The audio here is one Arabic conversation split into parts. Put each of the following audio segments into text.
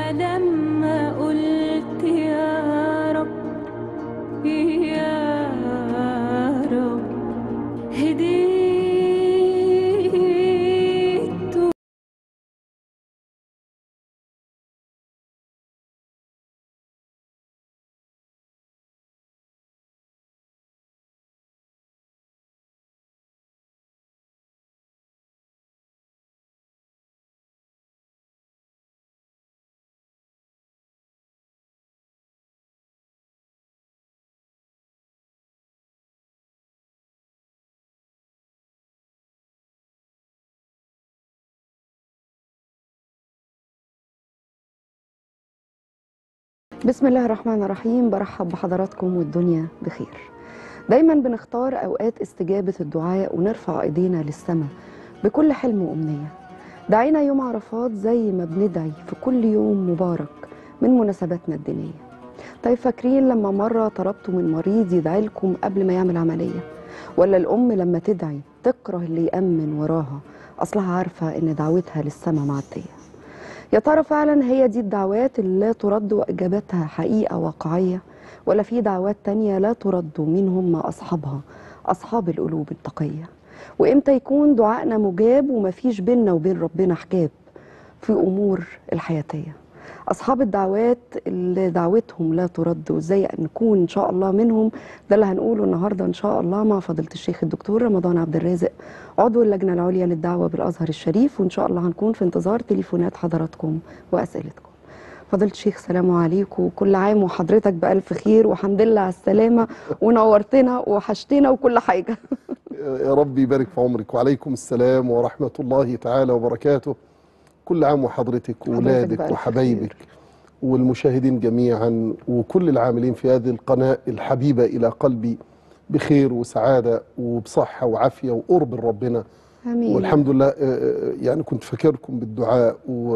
لما قلت يا رب يا رب هديت. بسم الله الرحمن الرحيم. برحب بحضراتكم والدنيا بخير. دايما بنختار أوقات استجابة الدعاء ونرفع ايدينا للسماء بكل حلم وأمنية. دعينا يوم عرفات زي ما بندعي في كل يوم مبارك من مناسباتنا الدينية. طيب فاكرين لما مرة طلبتوا من مريض يدعي لكم قبل ما يعمل عملية؟ ولا الأم لما تدعي تكره اللي يأمن وراها أصلها عارفة إن دعوتها للسماء معدية؟ يا ترى فعلا هي دي الدعوات اللي لا ترد وإجابتها حقيقة واقعية، ولا في دعوات تانية لا ترد ومين هم أصحابها، أصحاب القلوب التقية؟ وإمتى يكون دعائنا مجاب ومفيش بيننا وبين ربنا حجاب في أمور الحياتية؟ أصحاب الدعوات اللي دعوتهم لا ترد وإزاي نكون إن شاء الله منهم، ده اللي هنقوله النهاردة إن شاء الله مع فضيلة الشيخ الدكتور رمضان عبد الرازق، عضو اللجنة العليا للدعوة بالأزهر الشريف. وإن شاء الله هنكون في انتظار تليفونات حضراتكم وأسئلتكم. فضيلة الشيخ سلام عليكم، وكل عام وحضرتك بألف خير، وحمد لله على السلامة، ونورتنا وحشتنا وكل حاجة. يا رب يبارك في عمرك، وعليكم السلام ورحمة الله تعالى وبركاته. كل عام وحضرتك وولادك وحبايبك والمشاهدين جميعا وكل العاملين في هذه القناة الحبيبة إلى قلبي بخير وسعادة وبصحة وعافية وقرب ربنا. آمين. والحمد لله. يعني كنت فاكركم بالدعاء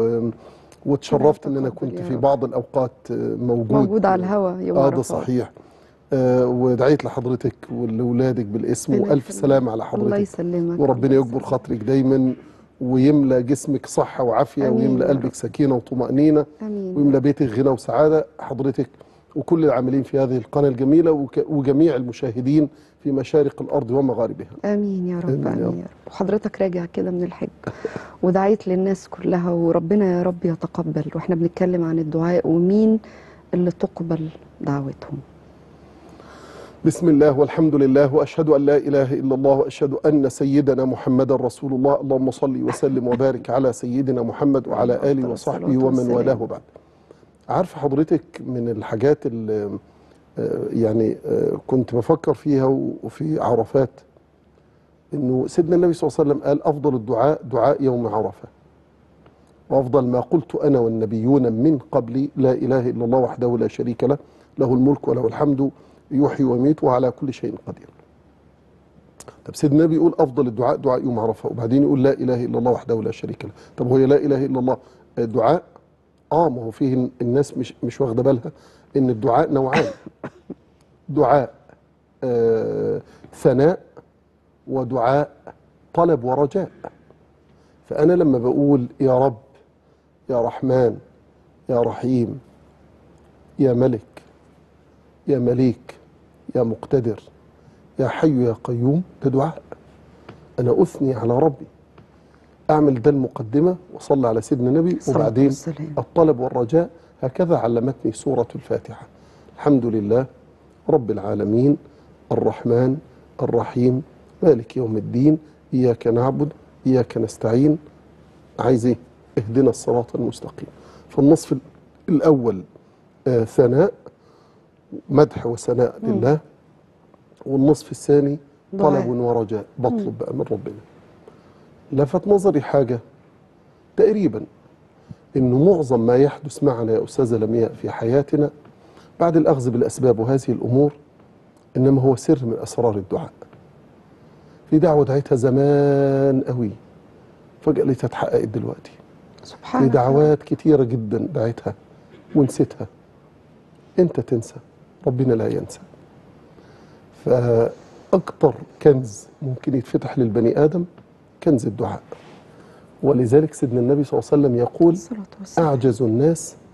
واتشرفت ان انا كنت في بعض الاوقات موجود على الهواء يوم عرفات. ده صحيح. ودعيت لحضرتك ولأولادك بالاسم، وألف سلام على حضرتك. الله يسلمك، وربنا يكبر خاطرك دايما ويملى جسمك صحة وعافية، ويملى قلبك سكينة وطمأنينة، ويملى بيتك غنى وسعادة. حضرتك وكل العاملين في هذه القناة الجميلة وجميع المشاهدين في مشارق الأرض ومغاربها. آمين يا رب. آمين يا رب. وحضرتك راجع كده من الحج ودعيت للناس كلها، وربنا يا رب يتقبل. واحنا بنتكلم عن الدعاء ومين اللي تقبل دعوتهم. بسم الله والحمد لله وأشهد أن لا إله إلا الله وأشهد أن سيدنا محمدا رسول الله. اللهم صل وسلم وبارك على سيدنا محمد وعلى آله وصحبه ومن والاه بعد. عارف حضرتك من الحاجات اللي يعني كنت بفكر فيها وفي عرفات، إنه سيدنا النبي صلى الله عليه وسلم قال أفضل الدعاء دعاء يوم عرفة، وأفضل ما قلت أنا والنبيون من قبلي لا إله إلا الله وحده لا شريك له، له الملك وله الحمد يحيي ويميت وعلى كل شيء قدير. طب سيدنا النبي يقول افضل الدعاء دعاء يوم عرفه، وبعدين يقول لا اله الا الله وحده لا شريك له. طب هو لا اله الا الله دعاء؟ ما هو فيه الناس مش واخده بالها ان الدعاء نوعان: دعاء ثناء، ودعاء طلب ورجاء. فانا لما بقول يا رب يا رحمن يا رحيم يا ملك يا مليك يا مقتدر يا حي يا قيوم، ده دعاء. أنا أثني على ربي، أعمل ده المقدمة وصلي على سيدنا النبي، وبعدين الطلب والرجاء. هكذا علمتني سورة الفاتحة: الحمد لله رب العالمين الرحمن الرحيم مالك يوم الدين إياك نعبد إياك نستعين. عايز إيه؟ اهدنا الصراط المستقيم. فالنصف الأول ثناء مدح وثناء لله، والنصف الثاني طلب ورجاء، بطلب بقى من ربنا. لفت نظري حاجة تقريبا، إنه معظم ما يحدث معنا يا أستاذة لمياء في حياتنا بعد الأخذ بالأسباب وهذه الأمور إنما هو سر من أسرار الدعاء. في دعوة دعيتها زمان قوي فجأة لقيتها اتحققت دلوقتي. سبحان الله. في دعوات كتيرة جدا دعيتها ونسيتها. أنت تنسى، ربنا لا ينسى. فأكتر كنز ممكن يتفتح للبني آدم كنز الدعاء. ولذلك سيدنا النبي صلى الله عليه وسلم يقول: أعجز الناس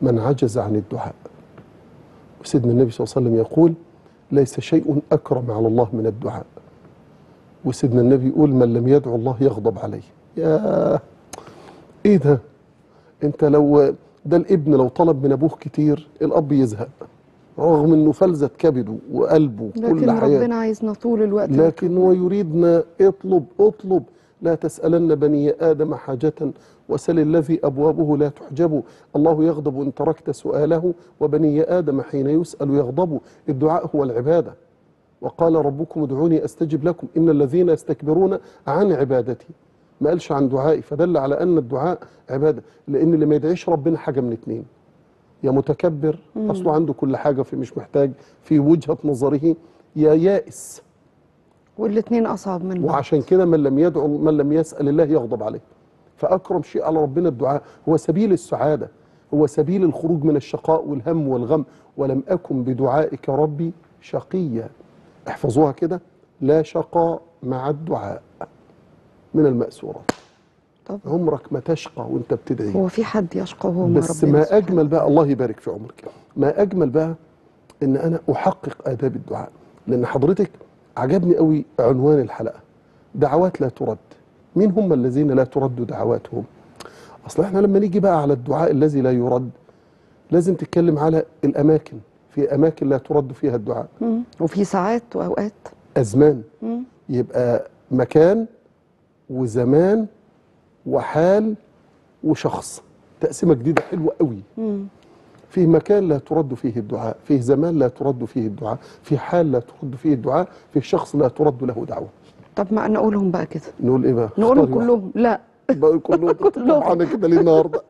من عجز عن الدعاء. وسيدنا النبي صلى الله عليه وسلم يقول ليس شيء أكرم على الله من الدعاء. وسيدنا النبي يقول من لم يدعو الله يغضب عليه. يا ايه ده؟ انت لو ده الابن لو طلب من ابوه كتير الاب يزهق رغم انه فلذة كبده وقلبه كل لكن حياته، ربنا عايزنا طول الوقت لكن هو يريدنا اطلب لا تسألن بني آدم حاجة وسل الذي أبوابه لا تحجب. الله يغضب إن تركت سؤاله وبني آدم حين يسأل يغضب. الدعاء هو العبادة. وقال ربكم ادعوني أستجب لكم إن الذين يستكبرون عن عبادتي. ما قالش عن دعائي، فدل على أن الدعاء عبادة. لأن اللي ما يدعيش ربنا حاجة من اتنين، يا متكبر أصله عنده كل حاجة في مش محتاج في وجهة نظره، يا يائس. والاتنين أصعب من بعض. وعشان كده من لم يدعو من لم يسأل الله يغضب عليه. فأكرم شيء على ربنا الدعاء، هو سبيل السعادة، هو سبيل الخروج من الشقاء والهم والغم. ولم أكن بدعائك ربي شقيا. احفظوها كده، لا شقاء مع الدعاء من المأسورات. طب عمرك ما تشقى وانت بتدعي. هو في حد يشقى وهو مع بس ربنا ما أجمل بقى، الله يبارك في عمرك، ما أجمل بقى إن أنا أحقق آداب الدعاء. لأن حضرتك عجبني قوي عنوان الحلقة، دعوات لا ترد. مين هم الذين لا ترد دعواتهم؟ أصل احنا لما نيجي بقى على الدعاء الذي لا يرد لازم تتكلم على الأماكن. في أماكن لا ترد فيها الدعاء، وفي ساعات وأوقات، أزمان. يبقى مكان وزمان وحال وشخص، تقسيمة جديدة حلوة قوي. فيه مكان لا ترد فيه الدعاء، فيه زمان لا ترد فيه الدعاء، فيه حال لا ترد فيه الدعاء، فيه شخص لا ترد له دعوة. طب ما نقولهم بقى كده، نقول ايه بقى؟ نقولهم اختاري كلهم. لا بقى كلهم. طبعا كده ليه النهارده؟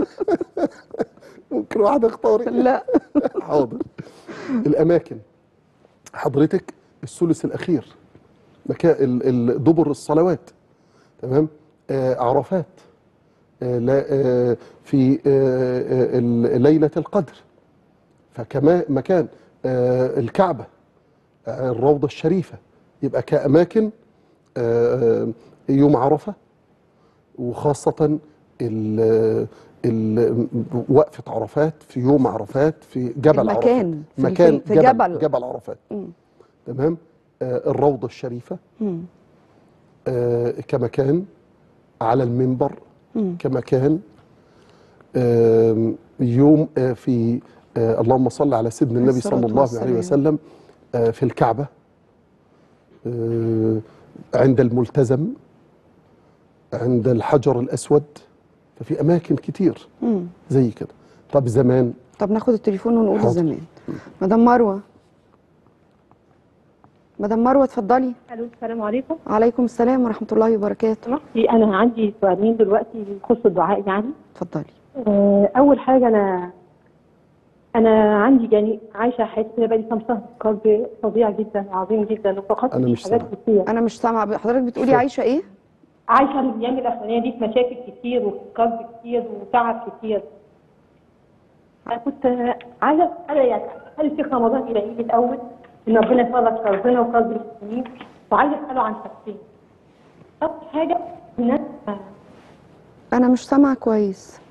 ممكن واحدة اختاري؟ لا حاضر. الأماكن حضرتك الثلث الأخير، مكان دبر الصلوات، تمام؟ عرفات، في ليلة القدر، فكما مكان الكعبة، الروضة الشريفة. يبقى كأماكن يوم عرفة، وخاصة وقفة عرفات في يوم عرفات في جبل المكان عرفات، في مكان في جبل عرفات. تمام. الروضة الشريفة كمكان، على المنبر كمكان، يوم في اللهم صل على سيدنا النبي صلى الله عليه وسلم، في الكعبة، عند الملتزم، عند الحجر الأسود. ففي أماكن كتير زي كده. طب زمان، طب ناخد التليفون ونقول حاضر. زمان. مدام مروة، مدام مروة اتفضلي. الو، السلام عليكم. عليكم السلام ورحمة الله وبركاته. سمحتي، انا عندي سؤالين دلوقتي يخصوا الدعاء يعني. اتفضلي. اول حاجه، انا عندي يعني عايشه حياتي كده بقالي كام شهر، قلب فظيع جدا وعظيم جدا، وفقدت أنا مش حاجات سامع. كتير. أنا مش سامعة حضرتك بتقولي عايشة إيه؟ عايشه الايام الاخرانيه دي في مشاكل كتير وفي قلب كتير وتعب كتير. انا كنت عايزه يعني هل الشيخ رمضان يلاقي لي الاول ان ربنا يفرج قلبنا وقلب المسلمين، وعايزه اساله عن حاجتين. اول حاجه الناس أنا مش سامعة كويس.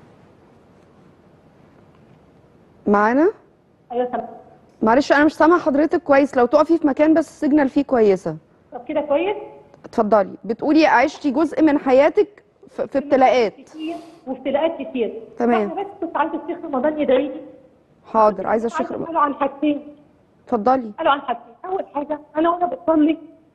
معانا؟ ايوه سامعه. معلش أنا مش سامعة حضرتك كويس، لو تقفي في مكان بس السيجنال فيه كويسة. طب كده كويس؟ اتفضلي. بتقولي عشتي جزء من حياتك في ابتلاءات. كتير وابتلاءات كتير. تمام. انا بس كنت عايزه الشيخ رمضان يدعي لي. حاضر، عايزة الشيخ رمضان. قالوا عن حاجتين. اتفضلي. قالوا عن حاجتين. اول حاجه، انا وانا بصلي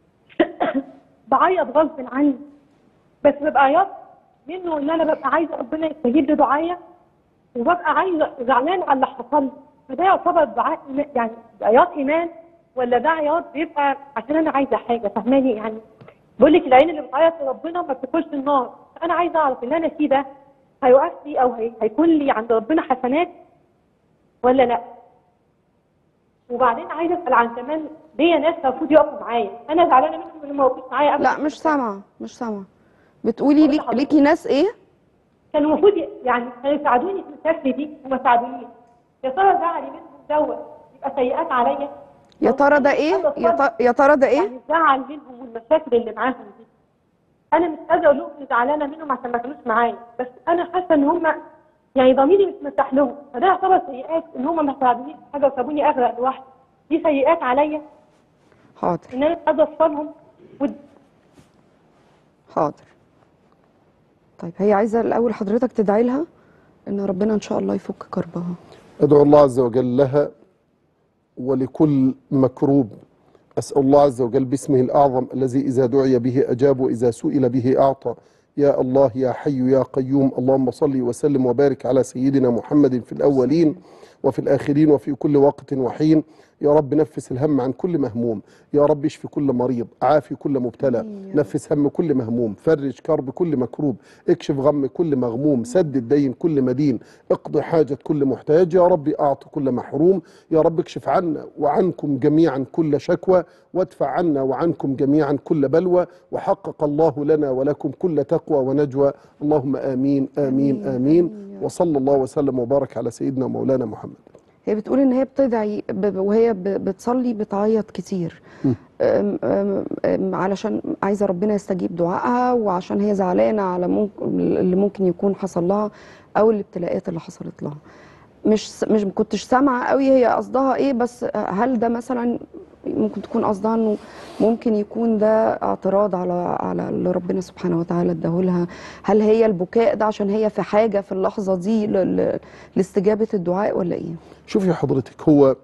بعيط غصب عني، بس ببقى عياط منه ان انا ببقى عايزه ربنا يستجيب لدعايا، وببقى عايزه زعلان على اللي حصل لي. فده يعتبر دعاء يعني عياط ايمان، ولا ده عياط بيبقى عشان انا عايزه حاجه؟ فاهماني يعني؟ بقول لك العين اللي بتعيط لربنا ما بتدخلش النار. انا عايزه اعرف اللي انا فيه ده هيوقف لي او هيكون لي عند ربنا حسنات ولا لا. وبعدين عايزه اسال عن كمان ليا ناس المفروض يقفوا معايا، انا زعلانه منهم اللي ما وقفوش معايا ابدا. لا مش سامعة، مش سامعة. بتقولي ليكي ناس ايه؟ كانوا المفروض يعني كانوا يساعدوني في المشاكل دي وما ساعدونيش. يا ترى زعلي منهم دوت يبقى سيئات عليا؟ يا ترى ده ايه؟ يا ترى ده ايه؟ يعني الزعل منهم والمشاكل اللي معاهم دي، انا مش قادره اقول لهم اني زعلانه منهم عشان ما كانوش معايا، بس انا حاسه ان هم يعني ضميري مش مرتاح لهم، فده يعتبر سيئات ان هم ما ساعدونيش في حاجه وسابوني اغرق لوحدي. دي سيئات عليا حاضر ان انا قادره اوصلهم. حاضر. طيب هي عايزه الاول حضرتك تدعي لها ان ربنا ان شاء الله يفك كربها. أدعو الله عز وجل لها ولكل مكروب. أسأل الله عز وجل باسمه الأعظم الذي إذا دعي به أجاب وإذا سئل به أعطى. يا الله يا حي يا قيوم، اللهم صل وسلم وبارك على سيدنا محمد في الأولين وفي الآخرين وفي كل وقت وحين. يا رب نفس الهم عن كل مهموم، يا رب اشفي كل مريض، عافي كل مبتلى، نفس هم كل مهموم، فرج كرب كل مكروب، اكشف غم كل مغموم، سدد دين كل مدين، اقضي حاجة كل محتاج. يا رب أعط كل محروم. يا رب اكشف عنا وعنكم جميعا كل شكوى، وادفع عنا وعنكم جميعا كل بلوى، وحقق الله لنا ولكم كل تقوى ونجوى. اللهم آمين آمين آمين. وصلى الله وسلم وبارك على سيدنا مولانا محمد. هي بتقول ان هي بتدعي وهي بتصلي بتعيط كتير علشان عايزه ربنا يستجيب دعائها، وعشان هي زعلانه على اللي ممكن يكون حصل لها او الابتلاءات اللي حصلت لها. مش كنتش سامعه قوي هي قصدها ايه، بس هل ده مثلا ممكن تكون قصدها انه ممكن يكون ده اعتراض على اللي ربنا سبحانه وتعالى اداهولها؟ هل هي البكاء ده عشان هي في حاجه في اللحظه دي لاستجابه الدعاء ولا ايه؟ شوفي حضرتك، هو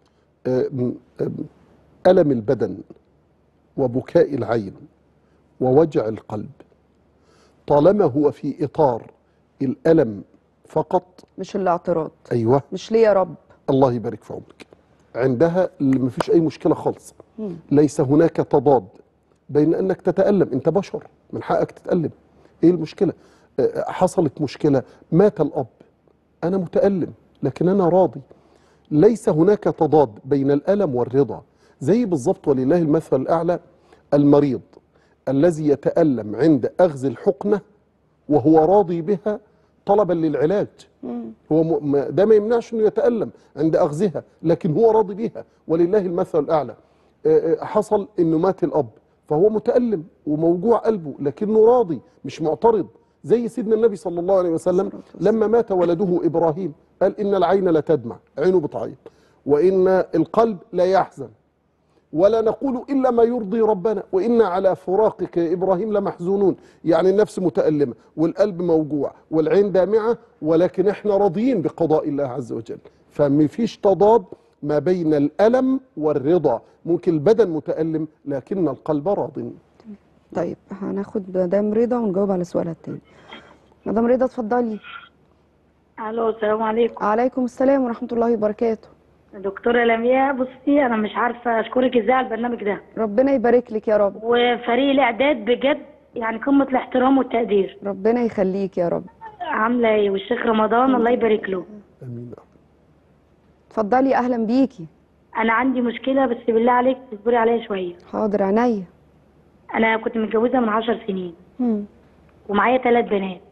ألم البدن وبكاء العين ووجع القلب طالما هو في إطار الألم فقط، مش الاعتراض. أيوه، مش ليه يا رب، الله يبارك في عمرك، عندها ما فيش أي مشكلة خالص. ليس هناك تضاد بين أنك تتألم، أنت بشر من حقك تتألم. إيه المشكلة؟ حصلت مشكلة، مات الأب، أنا متألم لكن أنا راضي. ليس هناك تضاد بين الألم والرضا. زي بالظبط ولله المثل الأعلى المريض الذي يتألم عند أخذ الحقنة وهو راضي بها طلبا للعلاج. هو ده ما يمنعش انه يتألم عند أخذها، لكن هو راضي بها ولله المثل الأعلى. حصل انه مات الأب فهو متألم وموجوع قلبه لكنه راضي مش معترض. زي سيدنا النبي صلى الله عليه وسلم لما مات ولده إبراهيم قال إن العين لا تدمع، عينه بتعيط، وإن القلب لا يحزن، ولا نقول إلا ما يرضي ربنا، وإنا على فراقك يا إبراهيم لمحزونون. يعني النفس متألمة والقلب موجوع والعين دامعة، ولكن احنا راضيين بقضاء الله عز وجل. فمفيش تضاد ما بين الألم والرضا. ممكن البدن متألم لكن القلب راض. طيب هناخد مدام رضا ونجاوب على سؤالها التاني. مدام رضا اتفضلي. الو، السلام عليكم. عليكم السلام ورحمة الله وبركاته. دكتورة لمياء، بصي انا مش عارفه اشكرك ازاي على البرنامج ده، ربنا يبارك لك يا رب. وفريق الاعداد بجد يعني قمه الاحترام والتقدير. ربنا يخليك يا رب. عامله ايه؟ والشيخ رمضان الله يبارك له. امين. اتفضلي، اهلا بيكي. انا عندي مشكله بس بالله عليك تصبري عليا شويه. حاضر عينيا. انا كنت متجوزه من 10 سنين ومعايا 3 بنات،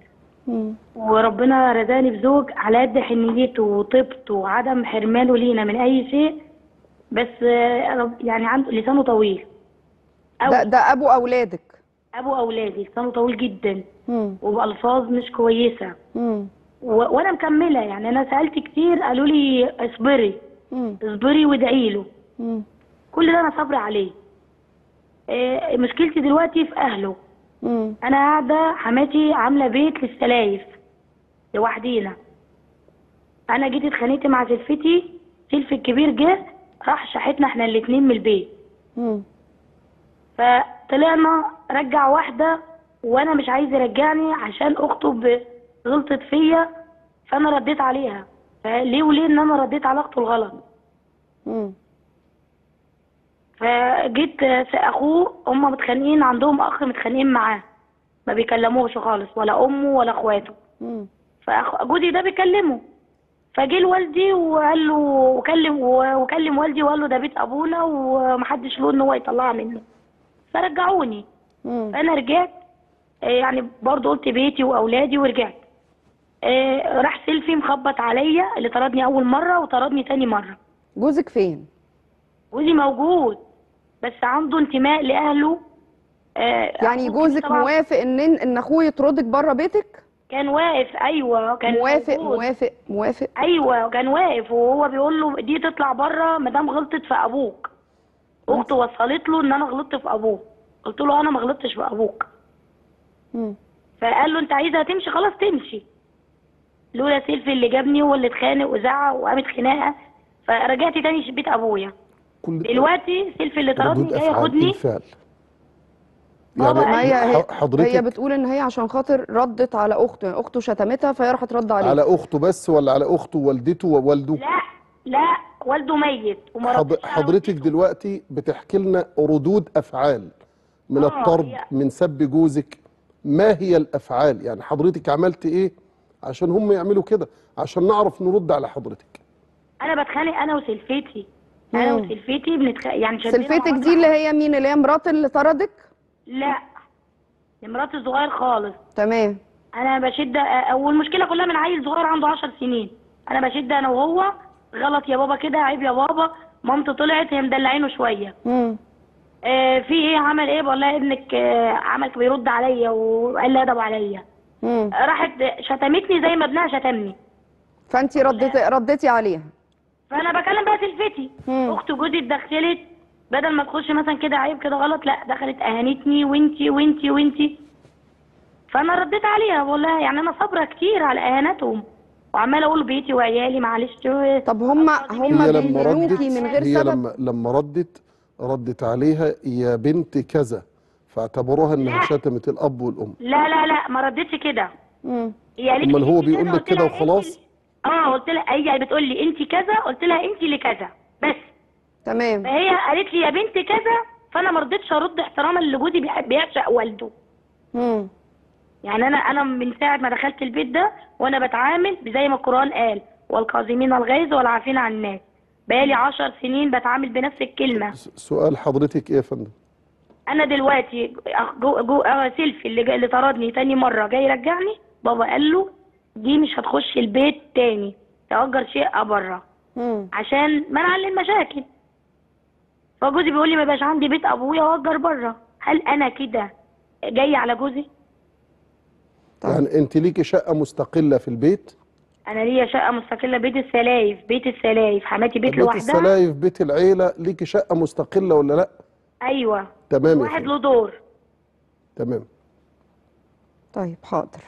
وربنا رزقني بزوج على قد حنيته وطيبته وعدم حرمانه لينا من اي شيء، بس يعني عنده لسانه طويل. ده ابو اولادك؟ ابو اولادي لسانه طويل جدا وبالفاظ مش كويسه. وانا مكمله، يعني انا سالت كتير قالوا لي اصبري اصبري وادعي له. كل ده انا صابره عليه. مشكلتي دلوقتي في اهله. انا قاعده حماتي عامله بيت للسلايف لوحدينا. انا جيت اتخانقت مع سلفتي، سلف الكبير جه راح شحتنا احنا الاتنين من البيت. فطلعنا رجع واحده وانا مش عايز يرجعني عشان اخته غلطت فيا، فانا رديت عليها. فليه وليه ان انا رديت على اخته الغلط؟ فجيت اخوه، هم متخانقين، عندهم اخ متخانقين معاه ما بيكلموش خالص، ولا امه ولا اخواته. فجوزي ده بيكلمه، فجه لوالدي وقال له وكلم والدي وقال له ده بيت ابونا ومحدش له ان هو يطلعها منه. فرجعوني. فانا رجعت، يعني برضه قلت بيتي واولادي ورجعت. راح سيلفي مخبط عليا، اللي طردني اول مره وطردني تاني مره. جوزك فين؟ جوزي موجود بس عنده انتماء لاهله. يعني جوزك موافق ان اخوه يطردك بره بيتك؟ كان واقف. ايوه كان موافق موجود. موافق موافق. ايوه كان واقف وهو بيقول له دي تطلع بره ما دام غلطت في ابوك. اخته وصلت له ان انا غلطت في ابوك. قلت له انا ما غلطتش في ابوك. فقال له انت عايزها تمشي خلاص تمشي. لولا سيلفي اللي جابني هو اللي اتخانق وزعق وقامت خناقه فرجعت تاني بيت ابويا. دلوقتي سيلفي اللي طردني جاي ياخدني. الفعل يعني هي حضرتك هي بتقول ان هي عشان خاطر ردت على اخته، يعني اخته شتمتها فهي راحت رد عليه. على اخته بس ولا على اخته ووالدته ووالده؟ لا والده ميت وما ردتش على حضرتك دلوقتي بتحكي لنا ردود افعال من الطرد من سب جوزك. ما هي الافعال؟ يعني حضرتك عملت ايه عشان هم يعملوا كده عشان نعرف نرد على حضرتك؟ انا بتخانق انا وسلفتي. انا وسلفتي يعني سلفتك دي اللي هي مين؟ اللي هي مرات اللي طردك؟ لا مرات الصغير خالص. تمام. انا بشد والمشكله كلها من عيل صغير عنده 10 سنين. انا بشد انا وهو غلط يا بابا كده عيب يا بابا. مامته طلعت هي مدلعينه شويه. في ايه عمل ايه؟ بقول لها ابنك عمل بيرد عليا وقال لي ادب عليا. راحت شتمتني زي ما ابنها شتمني. فانت رديتي عليها. فانا بكلم بقى سلفتي. اخت جوزي اتدخلت بدل ما تخش مثلا كده عيب كده غلط، لا دخلت اهانتني وانتي وانتي وانتي. فانا رديت عليها بقول لها يعني انا صابره كتير على اهاناتهم وعماله اقول بيتي وعيالي معلش. طب هم بيهنوكي من غير سبب؟ هي لما ردت عليها يا بنت كذا فاعتبروها انها شتمت الاب والام. لا ما ردتش كده. هي قالت امال هو بيقول لك كده وخلاص؟ قلت لها هي بتقول لي انت كذا قلت لها انت اللي كذا بس. تمام. فهي قالت لي يا بنت كذا فانا ما رضيتش ارد احتراما لجوزي بيعشق والده. يعني انا من ساعه ما دخلت البيت ده وانا بتعامل زي ما القران قال والكاظمين الغيظ والعافين عن الناس. بقالي 10 سنين بتعامل بنفس الكلمه. سؤال حضرتك ايه يا فندم؟ انا دلوقتي سيلفي اللي طردني تاني مره جاي يرجعني. بابا قال له دي مش هتخش البيت تاني تأجر شقه بره عشان منع للمشاكل. فجوزي بيقول لي ما يبقاش عندي بيت ابويا واجر بره. هل انا كده جاي على جوزي؟ يعني انت ليكي شقه مستقله في البيت؟ انا ليا شقه مستقله بيت السلايف حماتي بيت لوحدها. بيت السلايف بيت العيله ليكي شقه مستقله ولا لا؟ ايوه تمام. واحد له دور. تمام. طيب حاضر.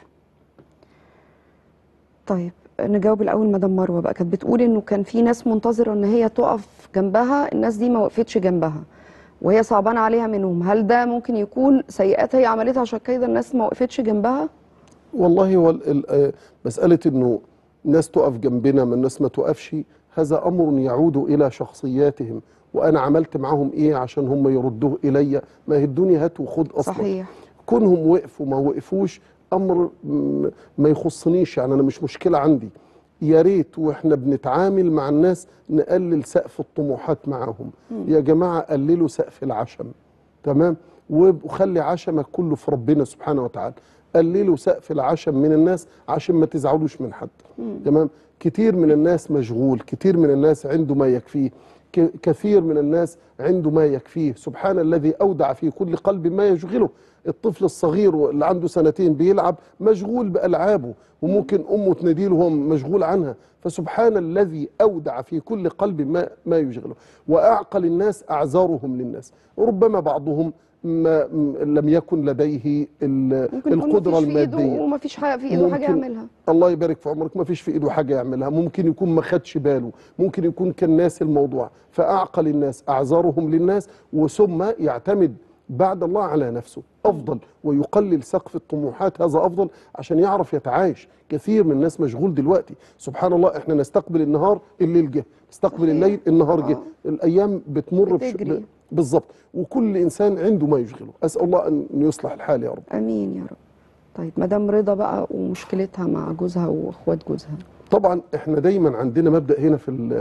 طيب نجاوب الاول مدام مروه بقى. كانت بتقول انه كان في ناس منتظره ان هي تقف جنبها، الناس دي ما وقفتش جنبها وهي صعبانه عليها منهم. هل ده ممكن يكون سيئات هي عملتها عشان كده الناس ما وقفتش جنبها؟ والله هو مساله انه ناس تقف جنبنا من الناس ما توقفش هذا امر يعود الى شخصياتهم وانا عملت معاهم ايه عشان هم يردوه الي. ما هي الدنيا هات وخد اصلا. صحيح. كونهم وقفوا ما وقفوش امر ما يخصنيش، يعني انا مش مشكله عندي. يا ريت واحنا بنتعامل مع الناس نقلل سقف الطموحات معاهم. يا جماعه قللوا سقف العشم. تمام. وخلي عشمك كله في ربنا سبحانه وتعالى. قللوا سقف العشم من الناس عشان ما تزعلوش من حد. تمام. كتير من الناس مشغول، كتير من الناس عنده ما يكفيه، كثير من الناس عنده ما يكفيه. سبحان الذي أودع في كل قلب ما يشغله. الطفل الصغير اللي عنده 2 سنين بيلعب مشغول بألعابه وممكن أمه تناديله وهو مشغول عنها. فسبحان الذي أودع في كل قلب ما يشغله. وأعقل الناس أعذارهم للناس. ربما بعضهم ما لم يكن لديه القدرة المادية وما فيش حاجة في ايده حاجة يعملها. الله يبارك في عمرك. ما فيش في ايده حاجة يعملها. ممكن يكون ما خدش باله، ممكن يكون كان ناسي الموضوع. فأعقل الناس أعذارهم للناس وثم يعتمد بعد الله على نفسه أفضل ويقلل سقف الطموحات. هذا أفضل عشان يعرف يتعايش. كثير من الناس مشغول دلوقتي. سبحان الله احنا نستقبل النهار الليل جه، نستقبل الليل النهار جه. الأيام بتمر بالظبط وكل إنسان عنده ما يشغله. أسأل الله أن يصلح الحال يا رب. أمين يا رب. طيب مدام رضا بقى ومشكلتها مع جوزها واخوات جوزها. طبعا احنا دايما عندنا مبدأ هنا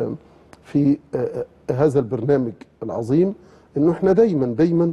في هذا البرنامج العظيم انه احنا دايما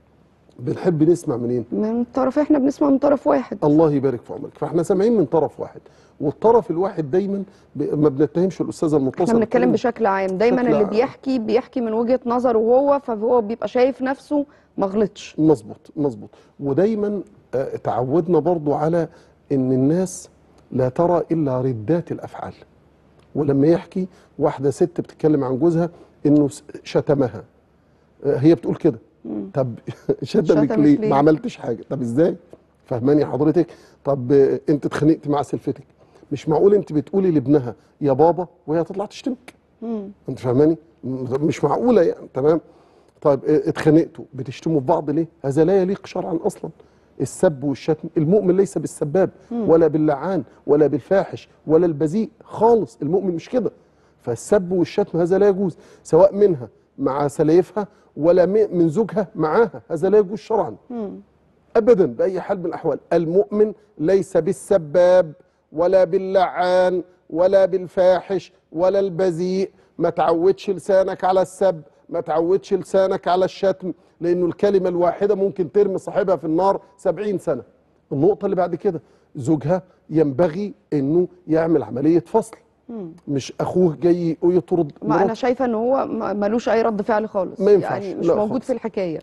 بنحب نسمع منين؟ من طرف. احنا بنسمع من طرف واحد. الله يبارك في عمرك. فاحنا سامعين من طرف واحد والطرف الواحد دايما ما بنتهمش الاستاذه المتصله. احنا بنتكلم بشكل عام. دايما اللي بيحكي من وجهه نظره هو، فهو بيبقى شايف نفسه ما غلطش. مظبوط. ودايما تعودنا برضو على ان الناس لا ترى الا ردات الافعال. ولما يحكي واحده ست بتتكلم عن جوزها انه شتمها، هي بتقول كده، طب شتمك ليه؟ ما عملتش حاجه. طب ازاي؟ فهماني حضرتك؟ طب انت اتخانقت مع سلفتك، مش معقول انت بتقولي لابنها يا بابا وهي تطلع تشتمك. انت فاهماني؟ مش معقوله يعني. تمام. طيب اتخانقتوا بتشتموا في بعض ليه؟ هذا لا يليق شرعا اصلا. السب والشتم، المؤمن ليس بالسباب ولا باللعان ولا بالفاحش ولا البذيء خالص، المؤمن مش كده. فالسب والشتم هذا لا يجوز، سواء منها مع سليفها ولا من زوجها معاها، هذا لا يجوز شرعا ابدا باي حال من الاحوال. المؤمن ليس بالسباب ولا باللعان ولا بالفاحش ولا البذيء. ما تعودش لسانك على السب، ما تعودش لسانك على الشتم، لانه الكلمه الواحده ممكن ترمي صاحبها في النار 70 سنه. النقطه اللي بعد كده، زوجها ينبغي انه يعمل عمليه فصل، مش اخوه جاي يطرد ما مراته. انا شايفه ان هو ملوش اي رد فعل خالص، ما ينفعش، يعني مش لا موجود خالص. في الحكايه.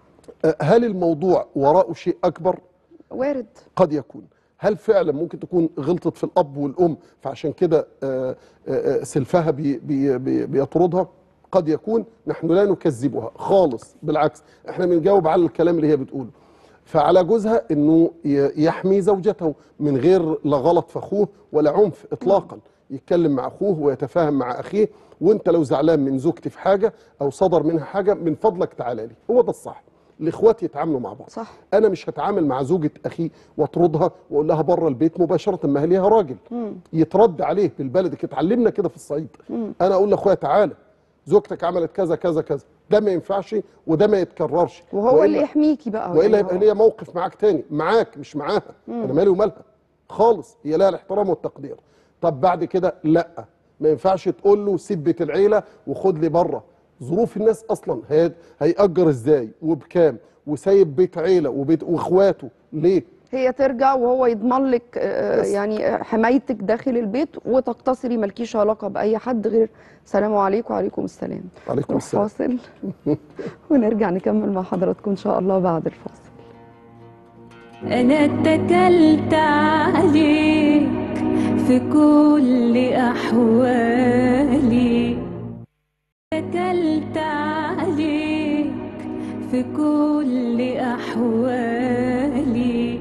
هل الموضوع وراءه شيء اكبر؟ وارد. قد يكون. هل فعلا ممكن تكون غلطت في الاب والام فعشان كده سلفها بيطردها؟ قد يكون. نحن لا نكذبها خالص، بالعكس احنا بنجاوب على الكلام اللي هي بتقوله. فعلى جوزها انه يحمي زوجته من غير لا غلط في اخوه ولا عنف اطلاقا، يتكلم مع اخوه ويتفاهم مع اخيه. وانت لو زعلان من زوجتي في حاجه او صدر منها حاجه، من فضلك تعالى لي. هو ده الصح. الاخوات يتعاملوا مع بعض. صح. انا مش هتعامل مع زوجة اخي واطردها واقول لها بره البيت مباشره، ما هي ليها راجل يترد عليه بالبلد. اتعلمنا كده في الصعيد. انا اقول لاخويا تعالى زوجتك عملت كذا كذا كذا، ده ما ينفعش وده ما يتكررش، وهو اللي يحميكي بقى، والا يبقى ليا موقف معاك تاني، معاك مش معاها. انا مالي ومالها خالص، هي لها الاحترام والتقدير. طب بعد كده لا، ما ينفعش تقول له سيب بيت العيله وخد لي بره. ظروف الناس اصلا هيأجر ازاي وبكام، وسايب بيت عيله وبيت واخواته ليه؟ هي ترجع وهو يضمن لك يعني حمايتك داخل البيت، وتقتصري مالكيش علاقه باي حد غير سلام عليكم وعليكم السلام. عليكم السلام. فاصل ونرجع نكمل مع حضراتكم ان شاء الله بعد الفاصل. أنا اتكلت عليك في كل أحوالي، اتكلت عليك في كل أحوالي.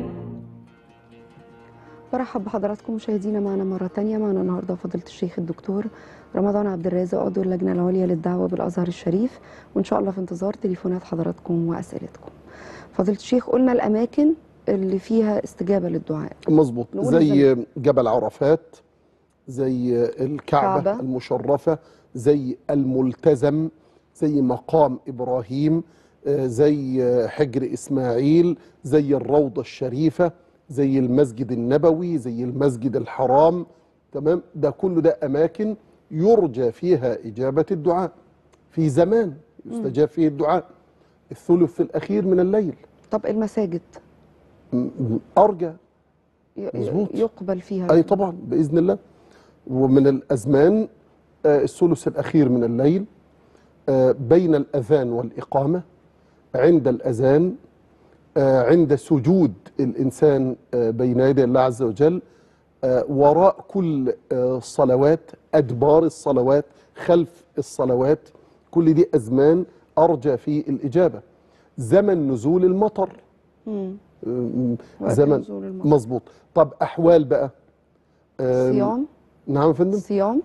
برحب بحضراتكم مشاهدينا معنا مرة تانية. معنا النهاردة فضيلة الشيخ الدكتور رمضان عبد الرازق، عضو اللجنة العليا للدعوة بالأزهر الشريف، وإن شاء الله في انتظار تليفونات حضراتكم وأسئلتكم. فضيلة الشيخ، قلنا الأماكن اللي فيها استجابة للدعاء. مظبوط، زي جبل عرفات، زي الكعبة المشرفة، زي الملتزم، زي مقام إبراهيم، زي حجر إسماعيل، زي الروضة الشريفة، زي المسجد النبوي، زي المسجد الحرام. تمام. ده كله ده أماكن يرجى فيها إجابة الدعاء، في زمان يستجاب فيه الدعاء، الثلث الأخير من الليل. طب المساجد أرجى يقبل فيها؟ أي طبعا بإذن الله. ومن الأزمان الثلث الأخير من الليل، بين الأذان والإقامة، عند الأذان، عند سجود الإنسان بين يدي الله عز وجل، وراء كل الصلوات، أدبار الصلوات، خلف الصلوات، كل دي أزمان أرجى في الإجابة. زمن نزول المطر، زمن مظبوط. طب أحوال بقى صيام. نعم يا فندم. صيام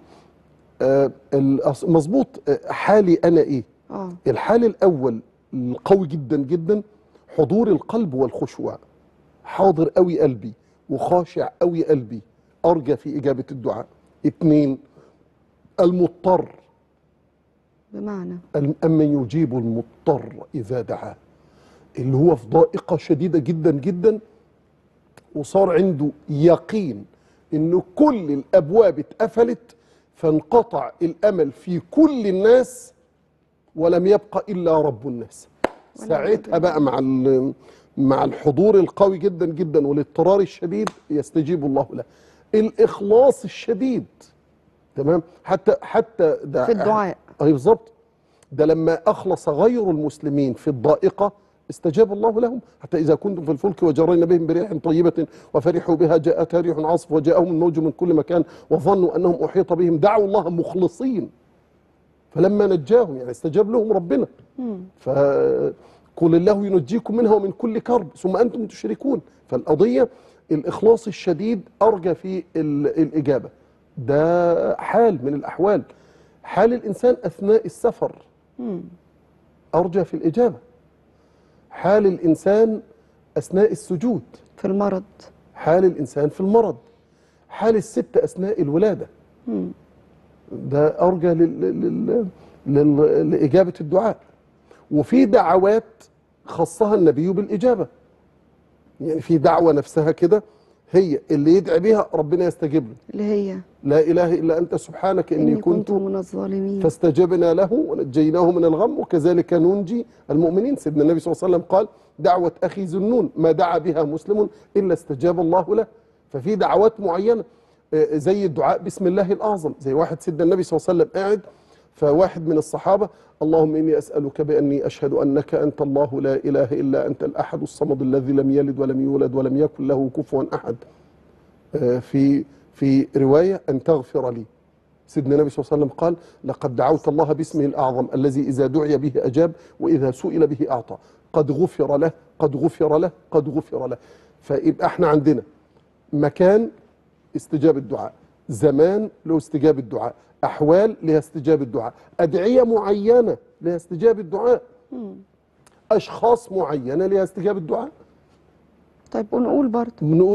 مظبوط. حالي أنا إيه؟ الحال الأول القوي جدا جدا حضور القلب والخشوع، حاضر قوي قلبي وخاشع قوي قلبي، أرجى في إجابة الدعاء. 2، المضطر، بمعنى أمن يجيب المضطر إذا دعاه، اللي هو في ضائقة شديدة جدا جدا وصار عنده يقين إن كل الأبواب اتقفلت، فانقطع الأمل في كل الناس ولم يبقى إلا رب الناس. ساعتها بقى مع الحضور القوي جدا جدا والاضطرار الشديد يستجيب الله له. الإخلاص الشديد. تمام. حتى ده في الدعاء. بالظبط. ده لما أخلص غير المسلمين في الضائقة استجاب الله لهم. حتى إذا كنتم في الفلك وجرينا بهم بريح طيبة وفرحوا بها جاءتها ريح عاصف وجاءهم الموج من كل مكان وظنوا أنهم أحيط بهم دعوا الله مخلصين فلما نجاهم، يعني استجاب لهم ربنا. فقل الله ينجيكم منها ومن كل كرب ثم أنتم تشركون. فالقضية الإخلاص الشديد أرجى في الإجابة. ده حال من الأحوال. حال الإنسان أثناء السفر أرجى في الإجابة. حال الإنسان أثناء السجود، في المرض، حال الإنسان في المرض، حال الست أثناء الولادة، ده أرجى لإجابة الدعاء. وفي دعوات خصها النبي بالإجابة، يعني في دعوة نفسها كده هي اللي يدعي بها ربنا يستجيب له، اللي هي لا إله إلا أنت سبحانك إني كنت من الظالمين، فاستجبنا له ونجيناه من الغم وكذلك ننجي المؤمنين. سيدنا النبي صلى الله عليه وسلم قال دعوة أخي ذنون ما دعا بها مسلم إلا استجاب الله له. ففي دعوات معينة زي الدعاء بسم الله الأعظم، زي واحد سيدنا النبي صلى الله عليه وسلم قاعد فواحد من الصحابة اللهم إني أسألك بأني أشهد أنك أنت الله لا إله إلا أنت الأحد الصمد الذي لم يلد ولم يولد ولم يكن له كفوا أحد. في رواية أن تغفر لي. سيدنا النبي صلى الله عليه وسلم قال لقد دعوت الله باسمه الأعظم الذي إذا دعي به أجاب وإذا سئل به أعطى قد غفر له قد غفر له قد غفر له. فيبقى احنا عندنا مكان استجاب الدعاء، زمان له استجاب الدعاء، أحوال لها استجاب الدعاء، أدعية معينة لها استجاب الدعاء، أشخاص معينة لها استجاب الدعاء. طيب ونقول برضه بنقول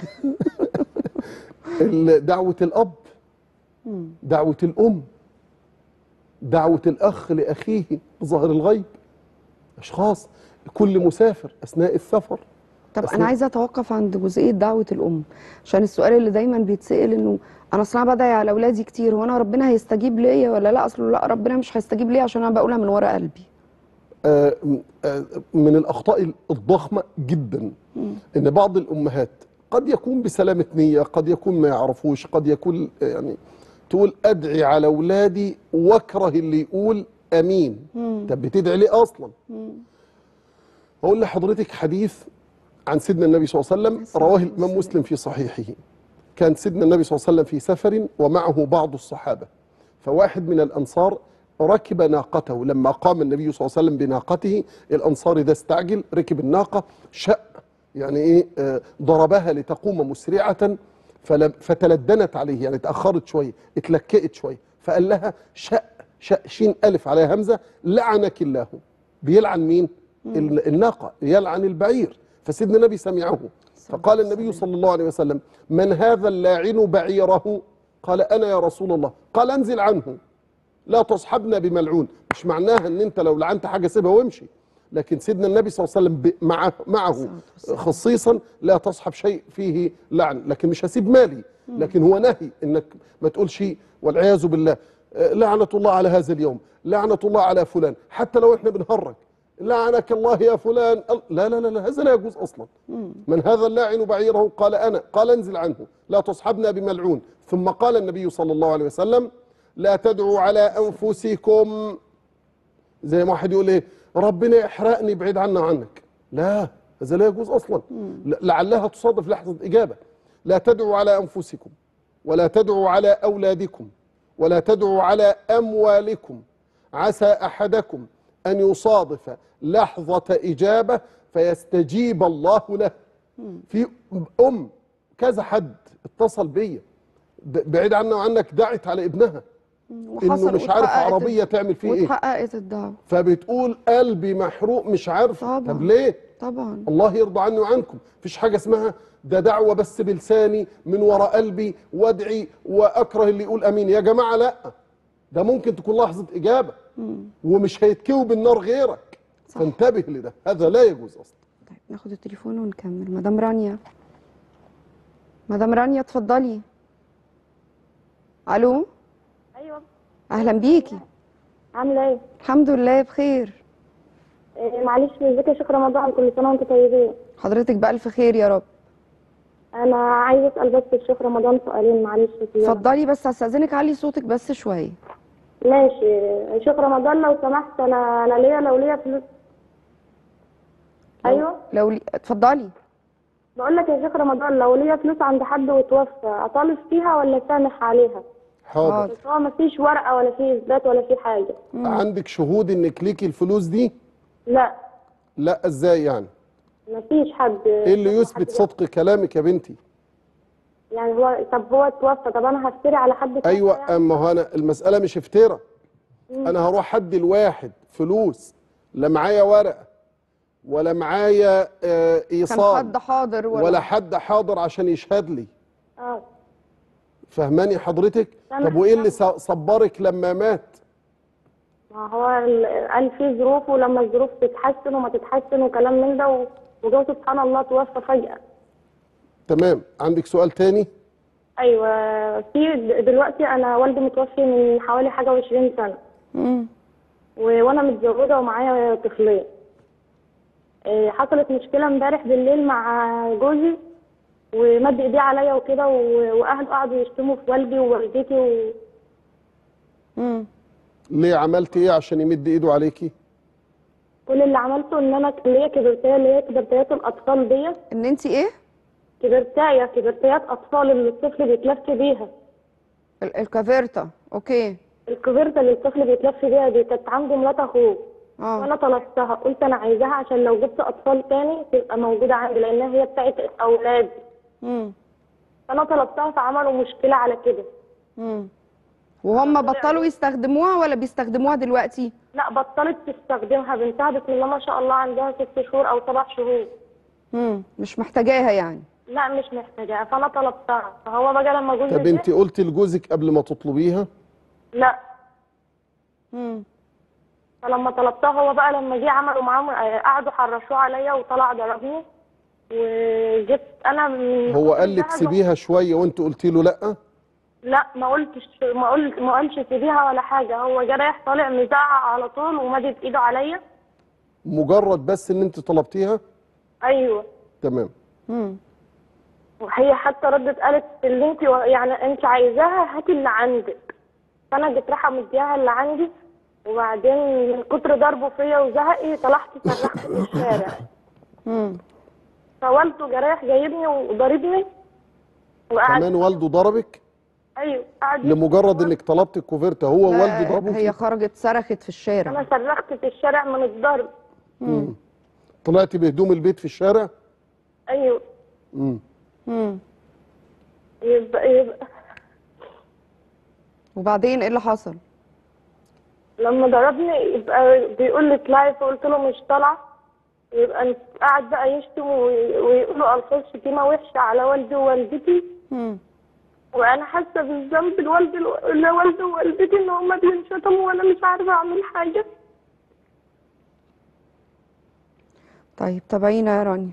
دعوة الأب، دعوة الأم، دعوة الأخ لأخيه بظهر الغيب، أشخاص، كل مسافر أثناء السفر. طب أنا عايزة أتوقف عند جزئية دعوة الأم، عشان السؤال اللي دايما بيتسأل إنه أنا أصلا بدعي على أولادي كتير، وأنا ربنا هيستجيب ليا ولا لا؟ أصله لا، ربنا مش هيستجيب ليا عشان أنا بقولها من ورا قلبي. من الأخطاء الضخمة جدا إن بعض الأمهات قد يكون بسلامة نية، قد يكون ما يعرفوش، قد يكون يعني تقول أدعي على أولادي واكره اللي يقول أمين. طب بتدعي ليه أصلا؟ أقول لحضرتك حديث عن سيدنا النبي صلى الله عليه وسلم رواه الإمام مسلم في صحيحه. كان سيدنا النبي صلى الله عليه وسلم في سفر ومعه بعض الصحابة، فواحد من الأنصار ركب ناقته. لما قام النبي صلى الله عليه وسلم بناقته الأنصاري ده استعجل، ركب الناقة شق يعني إيه ضربها لتقوم مسرعة فتلدنت عليه، يعني تأخرت شوية، اتلكئت شوية، فقال لها شق شين ألف عليها همزة لعنك الله. بيلعن مين؟ الناقة، يلعن البعير. فسيدنا النبي سمعه فقال النبي صلى الله عليه وسلم من هذا اللاعن بعيره؟ قال أنا يا رسول الله. قال انزل عنه لا تصحبنا بملعون. مش معناها ان انت لو لعنت حاجة سيبها وامشي، لكن سيدنا النبي صلى الله عليه وسلم معه خصيصا لا تصحب شيء فيه لعن. لكن مش هسيب مالي، لكن هو نهي انك ما تقولش والعياذ بالله لعنة الله على هذا اليوم، لعنة الله على فلان، حتى لو احنا بنهرج لعنك الله يا فلان. لا لا لا، هذا لا يجوز اصلا. من هذا اللاعن بعيره؟ قال انا. قال انزل عنه لا تصحبنا بملعون. ثم قال النبي صلى الله عليه وسلم لا تدعوا على انفسكم. زي ما واحد يقول ايه ربنا يحرقني بعيد عنا عنك، لا هذا لا يجوز اصلا. لعلها تصادف لحظه اجابه. لا تدعوا على انفسكم ولا تدعوا على اولادكم ولا تدعوا على اموالكم، عسى احدكم أن يصادف لحظة إجابة فيستجيب الله له. في كذا حد اتصل بيا بعيد عنا وعنك دعت على ابنها إنه مش عارف عربية تعمل فيه إيه، واتحققت الدعوة، فبتقول قلبي محروق مش عارفة. طب ليه؟ طبعا الله يرضى عني وعنكم. مفيش حاجة اسمها ده دعوة بس بلساني من وراء قلبي وادعي وأكره اللي يقول أمين. يا جماعة لا، ده ممكن تكون لحظة إجابة ومش هيتكوي بالنار غيرك. صح. فانتبه لده، هذا لا يجوز اصلا. طيب ناخد التليفون ونكمل. مدام رانيا، مدام رانيا اتفضلي. الو. ايوه اهلا بيكي. عامله ايه؟ الحمد لله بخير. معلش ازيك يا شيخ رمضان، كل سنه وانتم طيبين. حضرتك بألف خير يا رب. انا عايزه اسال بس الشيخ رمضان سؤالين معلش. اتفضلي بس هستأذنك علي صوتك بس شويه. ماشي يا شيخ رمضان لو سمحت، انا لو ليا فلوس. ايوه. اتفضلي. بقول لك يا شيخ رمضان، لو ليا فلوس عند حد وتوفى اطالب فيها ولا اسامح عليها؟ حاضر. بس هو مفيش ورقه ولا في اثبات ولا في حاجه. عندك شهود انك ليكي الفلوس دي؟ لا. لا، ازاي يعني؟ مفيش حد. ايه اللي يثبت صدق كلامك يا بنتي؟ يعني هو اتوفى، طب انا هفتري على حد توفى؟ ايوه، يعني؟ اما هو انا المساله مش افتراء. انا هروح ادي الواحد فلوس لا معايا ورقه ولا معايا ايصال، كان حد حاضر ولا حد حاضر عشان يشهد لي. فهماني حضرتك؟ طب وايه اللي صبرك لما مات؟ ما هو قال في ظروف، ولما الظروف تتحسن وما تتحسن وكلام من ده، وجوه سبحان الله توفى فجأة. تمام. عندك سؤال تاني؟ ايوه. في دلوقتي انا والدي متوفي من حوالي حاجه و20 سنه. وانا متزوجه ومعايا طفلين. حصلت مشكله امبارح بالليل مع جوزي، ومد ايديه عليا وكده، واهله قعدوا يشتموا في والدي ووالدتي ليه عملتي ايه عشان يمد ايده عليكي؟ كل اللي عملته ان انا كان ليا كبرتايه، اللي هي كبرتايات الاطفال ديت. ان انت ايه؟ كبرتايات اطفال اللي الطفل بيتلف بيها. الكافيرتا. اوكي. الكوفرته اللي الطفل بيتلف بيها دي كانت عند مرات اخوه. وانا طلبتها، قلت انا عايزاها عشان لو جبت اطفال تاني تبقى موجوده عندي، لانها هي بتاعت اولادي. فانا طلبتها، فعملوا مشكله على كده. وهم بطلوا يستخدموها ولا بيستخدموها دلوقتي؟ لا، بطلت تستخدمها. بنتها بسم الله ما شاء الله عندها 6 شهور او 7 شهور. مش محتاجاها يعني؟ لا مش محتاجاها، فانا طلبتها. فهو بقى لما جوزي طب انت قلتي لجوزك قبل ما تطلبيها؟ لا. فلما طلبتها هو بقى لما جه عملوا معاهم، قعدوا حرشوه عليا وطلع ضربني. وجبت انا من هو قال لك سيبيها شويه وانت قلتي له لا؟ لا، ما قالش سيبيها ولا حاجه. هو جه رايح طالع مزعق على طول ومدد ايده عليا. مجرد بس ان انت طلبتيها؟ ايوه. تمام. وهي حتى ردت قالت اللي انت يعني انت عايزاها هاتي اللي عندك. فانا جيت رايحه مديها اللي عندي، وبعدين من كتر ضربه فيا وزهقي طلعت صرخت في الشارع. فوالده جه رايح جايبني وضربني وقعد. كمان والده ضربك؟ ايوه، قعد لمجرد انك طلبت الكوفرته هو والده ضربك؟ هي خرجت صرخت في الشارع. انا صرخت في الشارع من الضرب. طلعتي بهدوم البيت في الشارع؟ ايوه. يبقى وبعدين ايه اللي حصل؟ لما ضربني يبقى بيقول لي اطلعي، فقلت له مش طالعه. يبقى قعد بقى يشتم ويقولوا الفاظ شتيمه وحشه على والدي ووالدتي. وانا حاسه بالذنب لوالدي ووالدتي ان هم بينشتموا وانا مش عارفه اعمل حاجه. طيب تابعينا يا رانيا.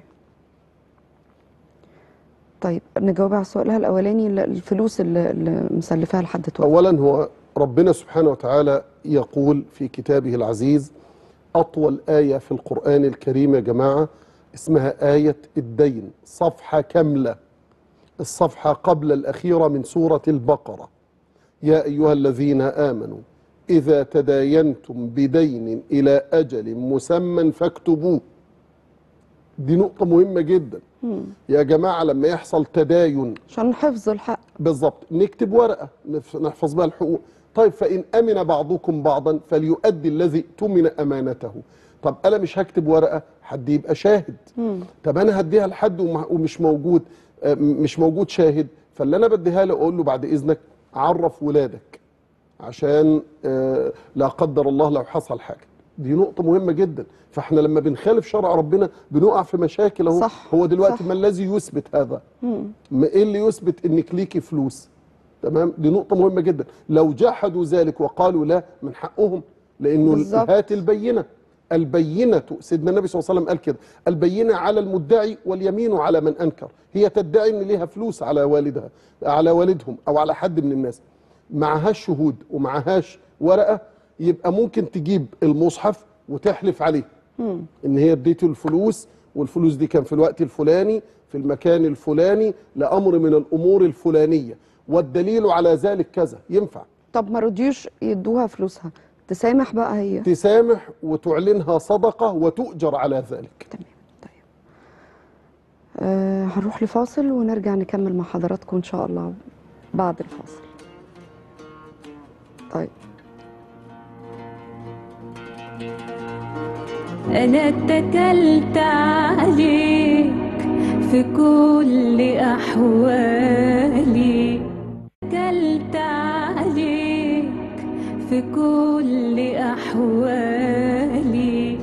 طيب نجاوب على سؤالها الاولاني، الفلوس اللي مسلفاها لحد توفى. اولا هو ربنا سبحانه وتعالى يقول في كتابه العزيز، اطول ايه في القران الكريم يا جماعه اسمها ايه الدين، صفحه كامله، الصفحه قبل الاخيره من سوره البقره. يا ايها الذين امنوا اذا تداينتم بدين الى اجل مسمى فاكتبوه. دي نقطه مهمه جدا يا جماعه. لما يحصل تداين عشان نحفظ الحق بالظبط، نكتب ورقه نحفظ بها الحقوق. طيب فإن أمن بعضكم بعضا فليؤدي الذي اؤتمن أمانته. طب أنا مش هكتب ورقة، حد يبقى شاهد. طب أنا هديها لحد ومش موجود، مش موجود شاهد، فاللي أنا بديها له أقول له بعد إذنك عرف ولادك عشان لا قدر الله لو حصل حاجة. دي نقطة مهمة جدا. فاحنا لما بنخالف شرع ربنا بنقع في مشاكل اهو. هو دلوقتي ما الذي يثبت هذا؟ ايه اللي يثبت انك ليكي فلوس؟ تمام. دي نقطة مهمة جدا. لو جحدوا ذلك وقالوا لا، من حقهم، لأنه هات البينة. البينة سيدنا النبي صلى الله عليه وسلم قال كده، البينة على المدعي واليمين على من أنكر. هي تدعي إن ليها فلوس على والدها، على والدهم أو على حد من الناس، معهاش شهود ومعهاش ورقة، يبقى ممكن تجيب المصحف وتحلف عليه إن هي اديته الفلوس، والفلوس دي كان في الوقت الفلاني في المكان الفلاني لأمر من الأمور الفلانية، والدليل على ذلك كذا. ينفع. طب ما رضيوش يدوها فلوسها، تسامح بقى هي؟ تسامح وتعلنها صدقة وتؤجر على ذلك. تمام. طيب هنروح لفاصل ونرجع نكمل مع حضراتكم ان شاء الله بعد الفاصل. طيب أنا اتكلت عليك في كل أحوالي، اتكلت عليك في كل أحوالي.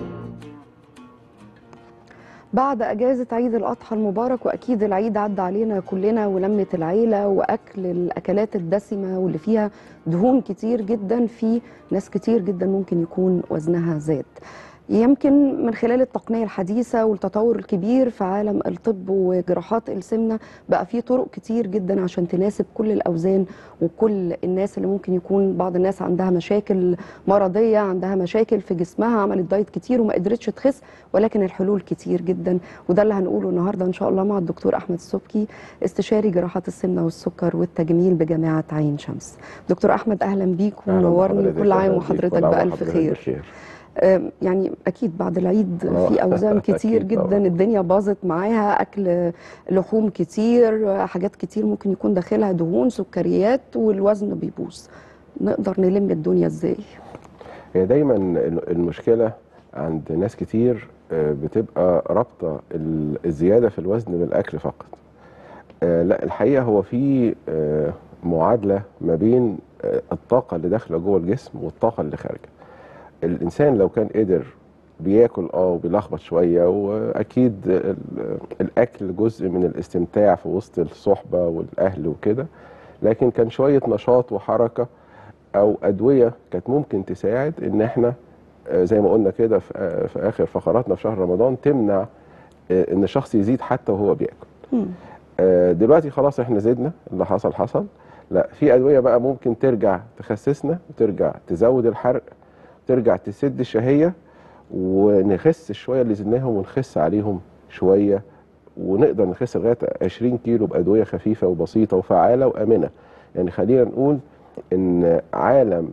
بعد اجازه عيد الاضحى المبارك، واكيد العيد عدى علينا كلنا ولمه العيله واكل الاكلات الدسمه واللي فيها دهون كتير جدا، في ناس كتير جدا ممكن يكون وزنها زاد. يمكن من خلال التقنية الحديثة والتطور الكبير في عالم الطب وجراحات السمنة بقى في طرق كتير جدا عشان تناسب كل الأوزان وكل الناس اللي ممكن يكون بعض الناس عندها مشاكل مرضية، عندها مشاكل في جسمها، عملت دايت كتير وما قدرتش تخس، ولكن الحلول كتير جدا. وده اللي هنقوله النهاردة إن شاء الله مع الدكتور أحمد السبكي، استشاري جراحات السمنة والسكر والتجميل بجامعة عين شمس. دكتور أحمد أهلا بيك ومنورني، كل عام وحضرتك بألف خير. يعني اكيد بعد العيد في اوزان كتير جدا الدنيا باظت معاها، اكل لحوم كتير، حاجات كتير ممكن يكون داخلها دهون، سكريات، والوزن بيبوظ. نقدر نلم الدنيا ازاي؟ هي دايما المشكله عند ناس كتير بتبقى رابطه الزياده في الوزن بالاكل فقط. لا، الحقيقه هو في معادله ما بين الطاقه اللي داخله جوه الجسم والطاقه اللي خارجه. الانسان لو كان قدر بياكل وبيلخبط شويه، واكيد الاكل جزء من الاستمتاع في وسط الصحبه والاهل وكده، لكن كان شويه نشاط وحركه او ادويه كانت ممكن تساعد ان احنا زي ما قلنا كده في اخر فقراتنا في شهر رمضان تمنع ان الشخص يزيد حتى وهو بياكل. دلوقتي خلاص احنا زدنا، اللي حصل حصل. لا، في ادويه بقى ممكن ترجع تخسسنا وترجع تزود الحرق، ترجع تسد الشهيه، ونخس شويه اللي زدناهم ونخس عليهم شويه، ونقدر نخس لغايه 20 كيلو بادويه خفيفه وبسيطه وفعاله وامنه. يعني خلينا نقول ان عالم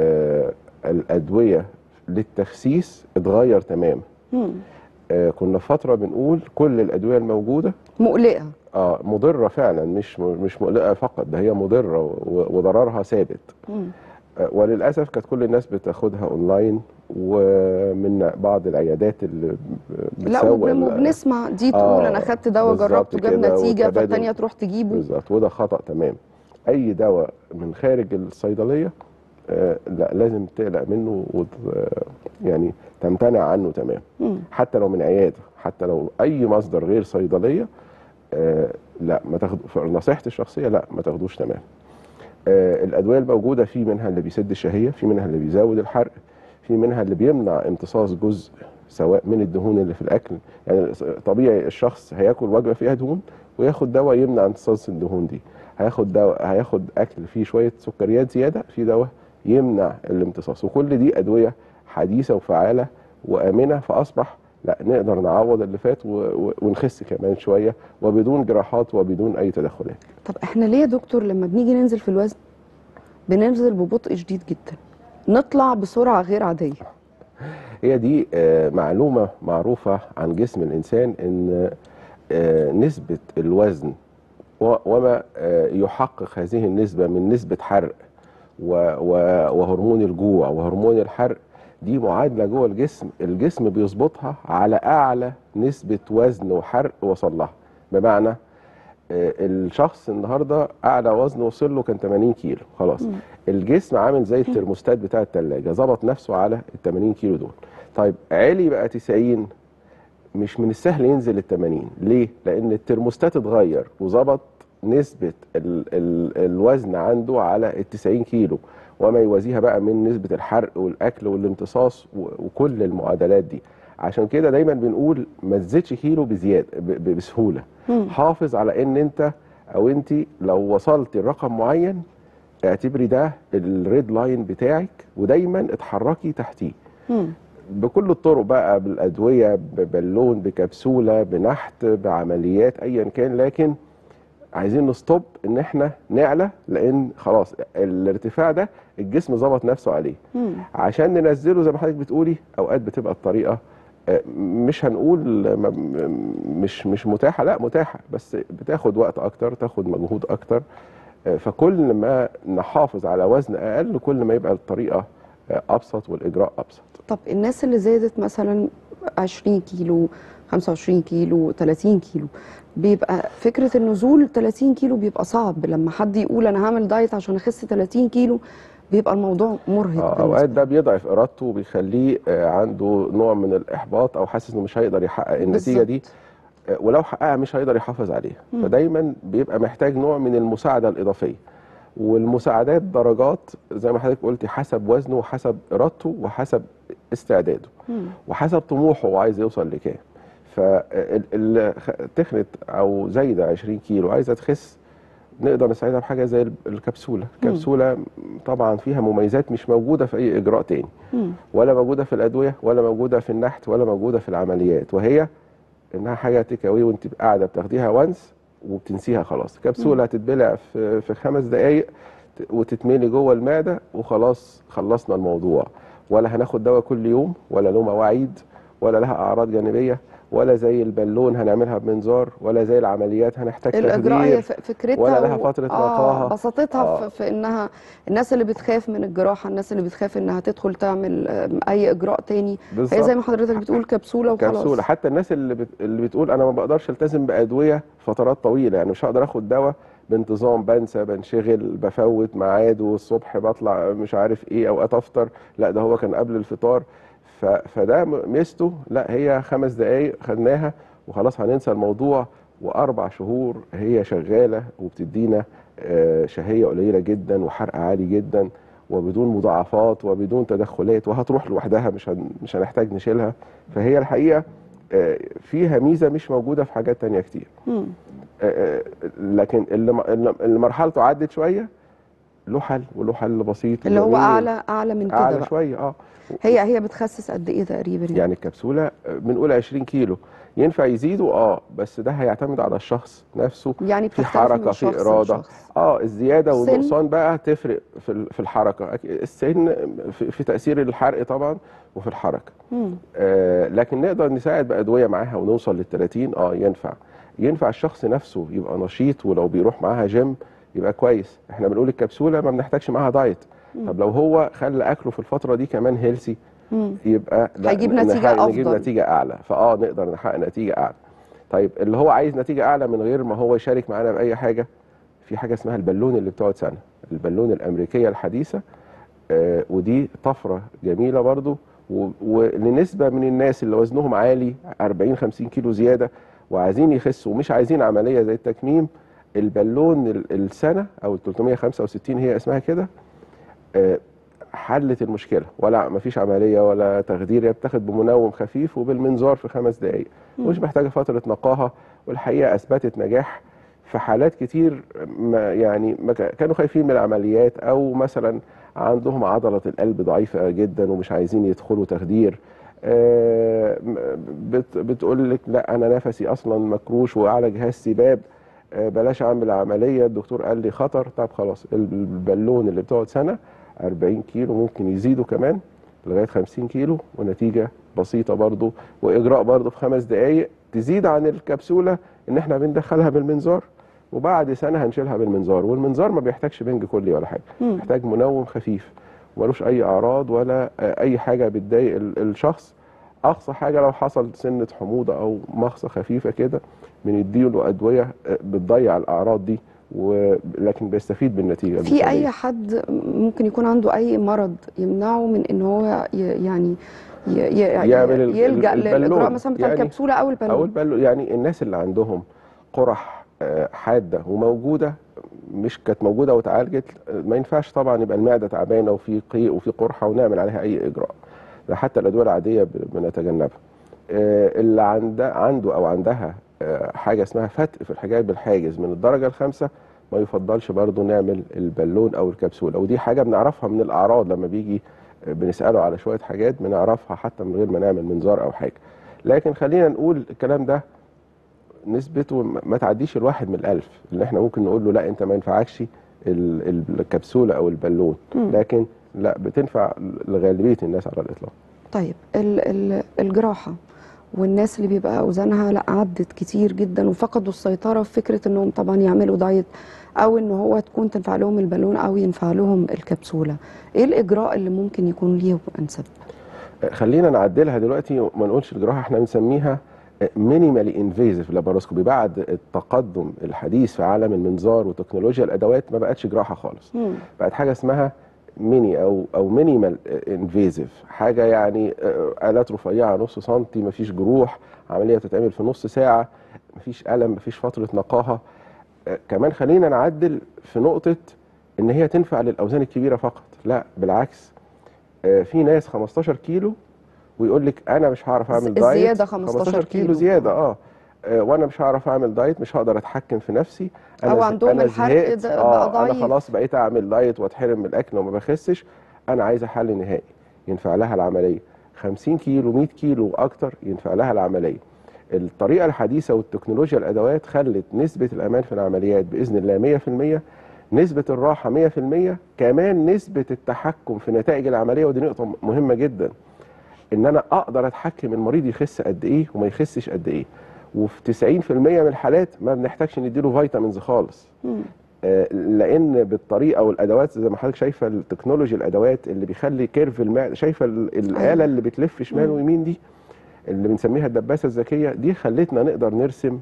الادويه للتخسيس اتغير تماما. كنا في فتره بنقول كل الادويه الموجوده مقلقه، مضره فعلا، مش مقلقه فقط، ده هي مضره وضررها ثابت. وللاسف كانت كل الناس بتاخدها اونلاين، ومن بعض العيادات اللي بتسوق. لا، وبنسمع دي تقول انا خدت دواء جربته جاب نتيجه، فالثانيه تروح تجيبه. بالظبط، وده خطا تمام. اي دواء من خارج الصيدليه لا، لازم تقلق منه يعني تمتنع عنه تمام. حتى لو من عياده، حتى لو اي مصدر غير صيدليه، لا ما تاخدوا، نصيحتي الشخصيه لا ما تاخدوش تمام. الادويه الموجوده في منها اللي بيسد الشهيه، في منها اللي بيزود الحرق، في منها اللي بيمنع امتصاص جزء سواء من الدهون اللي في الاكل. يعني طبيعي الشخص هياكل وجبه فيها دهون وياخد دواء يمنع امتصاص الدهون دي، هياخد اكل فيه شويه سكريات زياده، في دواء يمنع الامتصاص، وكل دي ادويه حديثه وفعاله وامنه. فاصبح لا، نقدر نعوض اللي فات ونخس كمان شويه وبدون جراحات وبدون اي تدخلات. طب احنا ليه يا دكتور لما بنيجي ننزل في الوزن بننزل ببطء شديد جدا، نطلع بسرعه غير عاديه؟ هي دي معلومه معروفه عن جسم الانسان، ان نسبه الوزن وما يحقق هذه النسبه من نسبه حرق وهرمون الجوع وهرمون الحرق، دي معادله جوه الجسم بيظبطها على اعلى نسبه وزن وحرق وصل لها. بمعنى الشخص النهارده اعلى وزن وصل له كان 80 كيلو، خلاص الجسم عامل زي الترموستات بتاع الثلاجه، ظبط نفسه على ال 80 كيلو دول. طيب علي بقى 90، مش من السهل ينزل ال 80. ليه؟ لان الترموستات اتغير وظبط نسبه الوزن عنده على ال 90 كيلو وما يوازيها بقى من نسبه الحرق والاكل والامتصاص وكل المعادلات دي. عشان كده دايما بنقول ما تزيدش كيلو بزياده بسهوله. حافظ على ان انت او انت لو وصلت لرقم معين اعتبري ده الريد لاين بتاعك، ودايما اتحركي تحتيه بكل الطرق بقى، بالادويه، ببالون، بكبسوله، بنحت، بعمليات، ايا كان. لكن عايزين نستوب ان احنا نعلى، لان خلاص الارتفاع ده الجسم ظبط نفسه عليه. عشان ننزله زي ما حضرتك بتقولي اوقات بتبقى الطريقه مش هنقول مش متاحه، لا متاحه، بس بتاخد وقت اكتر، تاخد مجهود اكتر. فكل ما نحافظ على وزن اقل كل ما يبقى الطريقه ابسط والاجراء ابسط. طب الناس اللي زادت مثلا 20 كيلو 25 كيلو 30 كيلو، بيبقى فكرة النزول 30 كيلو بيبقى صعب. لما حد يقول أنا هعمل دايت عشان أخس 30 كيلو بيبقى الموضوع مرهق. اوقات ده بيضعف ارادته وبيخليه عنده نوع من الاحباط او حاسس انه مش هيقدر يحقق النتيجه دي، ولو حققها مش هيقدر يحافظ عليها. فدايما بيبقى محتاج نوع من المساعده الاضافيه، والمساعدات درجات زي ما حضرتك قلتي، حسب وزنه وحسب ارادته وحسب استعداده وحسب طموحه وعايز يوصل لكام. فاللي تخنت او زايده 20 كيلو عايزه تخس، نقدر نساعدها بحاجه زي الكبسوله. الكبسوله طبعا فيها مميزات مش موجوده في اي اجراء تاني، ولا موجوده في الادويه ولا موجوده في النحت ولا موجوده في العمليات، وهي انها حاجه تيك اواي وانت قاعده بتاخديها وانس وبتنسيها خلاص. كبسوله هتتبلع في 5 دقائق وتتملي جوه المعده وخلاص خلصنا الموضوع. ولا هناخد دواء كل يوم، ولا له مواعيد، ولا لها اعراض جانبيه، ولا زي البالون هنعملها بمنظار، ولا زي العمليات هنحتاج تخدير. الاجراء هي فكرتها ولا لها فتره نقاهه. بساطتها في انها الناس اللي بتخاف من الجراحه، الناس اللي بتخاف انها تدخل تعمل اي اجراء تاني، هي زي ما حضرتك بتقول كبسوله وخلاص. كبسوله. حتى الناس اللي بتقول انا ما بقدرش التزم بادويه فترات طويله، يعني مش هقدر اخد دواء بانتظام، بنسى، بنشغل، بفوت ميعاد، والصبح بطلع مش عارف ايه، اوقات افطر، لا ده هو كان قبل الفطار. فده ميزته، لا هي 5 دقائق خدناها وخلاص هننسى الموضوع، و4 شهور هي شغاله وبتدينا شهيه قليله جدا وحرق عالي جدا وبدون مضاعفات وبدون تدخلات، وهتروح لوحدها مش هنحتاج نشيلها. فهي الحقيقه فيها ميزه مش موجوده في حاجات تانية كتير. لكن اللي مرحلته عدت شويه له حل، وله حل بسيط اللي هو اعلى من كده اعلى بقى شويه. هي بتخسس قد ايه تقريبا يعني الكبسوله بنقول 20 كيلو، ينفع يزيدوا بس ده هيعتمد على الشخص نفسه، يعني في حركه، في اراده. الزياده والنقصان بقى تفرق في الحركه. السن في تاثير الحرق طبعا وفي الحركه. لكن نقدر نساعد بادويه معاها ونوصل لل30. ينفع الشخص نفسه يبقى نشيط، ولو بيروح معاها جيم يبقى كويس. احنا بنقول الكبسوله ما بنحتاجش معاها دايت. طب لو هو خلى اكله في الفتره دي كمان هيلسي، يبقى هيجيب نتيجه افضل، نجيب نتيجه اعلى. نقدر نحقق نتيجه اعلى. طيب اللي هو عايز نتيجه اعلى من غير ما هو يشارك معانا باي حاجه، في حاجه اسمها البالون اللي بتقعد سنه، البالون الامريكيه الحديثه. ودي طفره جميله برضو، ولنسبه من الناس اللي وزنهم عالي 40-50 كيلو زياده وعايزين يخسوا ومش عايزين عمليه زي التكميم، البالون السنه او ال 365 هي اسمها كده، حلت المشكله. ولا مفيش عمليه ولا تخدير، هي بتاخد بمنوم خفيف وبالمنظار في 5 دقائق ومش محتاجه فتره نقاهه. والحقيقه اثبتت نجاح في حالات كتير ما كانوا خايفين من العمليات، او مثلا عندهم عضله القلب ضعيفه جدا ومش عايزين يدخلوا تخدير. بتقول لك لا انا نفسي اصلا مكروش واعلى جهاز سباب، بلاش اعمل عمليه، الدكتور قال لي خطر. طب خلاص، البالون اللي بتقعد سنه 40 كيلو ممكن يزيدوا كمان لغايه 50 كيلو، ونتيجه بسيطه برضو، واجراء برضو في 5 دقائق، تزيد عن الكبسوله ان احنا بندخلها بالمنظار وبعد سنه هنشيلها بالمنظار. والمنظار ما بيحتاجش بنج كلي ولا حاجه، محتاج منوم خفيف ومالوش اي اعراض ولا اي حاجه بتضايق الشخص. اقصى حاجه لو حصل سنه حموضه او مغصه خفيفه كده بنديله ادويه بتضيع الاعراض دي، لكن بيستفيد بالنتيجه. في اي حد ممكن يكون عنده اي مرض يمنعه من ان هو يعني يلجأ للاجراء مثلا بتاع الكبسوله او البالون؟ يعني الناس اللي عندهم قرح حاده وموجوده، مش كانت موجوده واتعالجت، ما ينفعش طبعا يبقى المعده تعبانه وفي قيء وفي قرحه ونعمل عليها اي اجراء. ده حتى الادويه العاديه بنتجنبها. اللي عنده او عندها حاجه اسمها فتق في الحجاب الحاجز من الدرجه ال5، ما يفضلش برضو نعمل البالون او الكبسوله. ودي حاجه بنعرفها من الاعراض لما بيجي بنساله على شويه حاجات بنعرفها حتى من غير ما نعمل منظار او حاجه. لكن خلينا نقول الكلام ده نسبته ما تعديش 1 من 1000 اللي احنا ممكن نقول له لا انت ما ينفعكش الكبسوله او البالون، لكن لا بتنفع لغالبيه الناس على الاطلاق. طيب الجراحه والناس اللي بيبقى اوزانها لا عدت كتير جدا وفقدوا السيطره في فكره انهم طبعا يعملوا دايت، او ان هو تكون تنفع لهم البالون او ينفع لهم الكبسوله. ايه الاجراء اللي ممكن يكون ليه انسب؟ خلينا نعدلها دلوقتي وما نقولش الجراحه، احنا بنسميها مينيمالي انفيزيف لاباروسكوبي. بعد التقدم الحديث في عالم المنظار وتكنولوجيا الادوات ما بقتش جراحه خالص، بقت حاجه اسمها ميني او مينيمال انفيزيف، حاجه يعني الات رفيعه نص سنتي، مفيش جروح، عمليه بتتعمل في نص ساعه، مفيش الم، مفيش فتره نقاهه. كمان خلينا نعدل في نقطه ان هي تنفع للاوزان الكبيره فقط، لا بالعكس. في ناس 15 كيلو ويقول لك انا مش هعرف اعمل دايت، الزياده 15 كيلو زياده وانا مش هعرف اعمل دايت، مش هقدر اتحكم في نفسي، انا او عندهم أنا الحرق زهقت، بقى ضعيف، انا خلاص بقيت اعمل دايت واتحرم من الاكل وما بخسش، انا عايزه حل نهائي ينفع لها العمليه. 50 كيلو 100 كيلو واكتر ينفع لها العمليه. الطريقه الحديثه والتكنولوجيا الادوات خلت نسبه الامان في العمليات باذن الله 100%، نسبه الراحه 100%، كمان نسبه التحكم في نتائج العمليه، ودي نقطه مهمه جدا، ان انا اقدر اتحكم المريض يخس قد ايه وما يخسش قد ايه. وفي 90% من الحالات ما بنحتاجش نديله فيتامينز خالص، لان بالطريقه والادوات زي ما حضرتك شايفه التكنولوجي الادوات اللي بيخلي كيرف المعده، شايفه الاله اللي بتلف شمال ويمين دي اللي بنسميها الدباسه الذكيه دي، خلتنا نقدر نرسم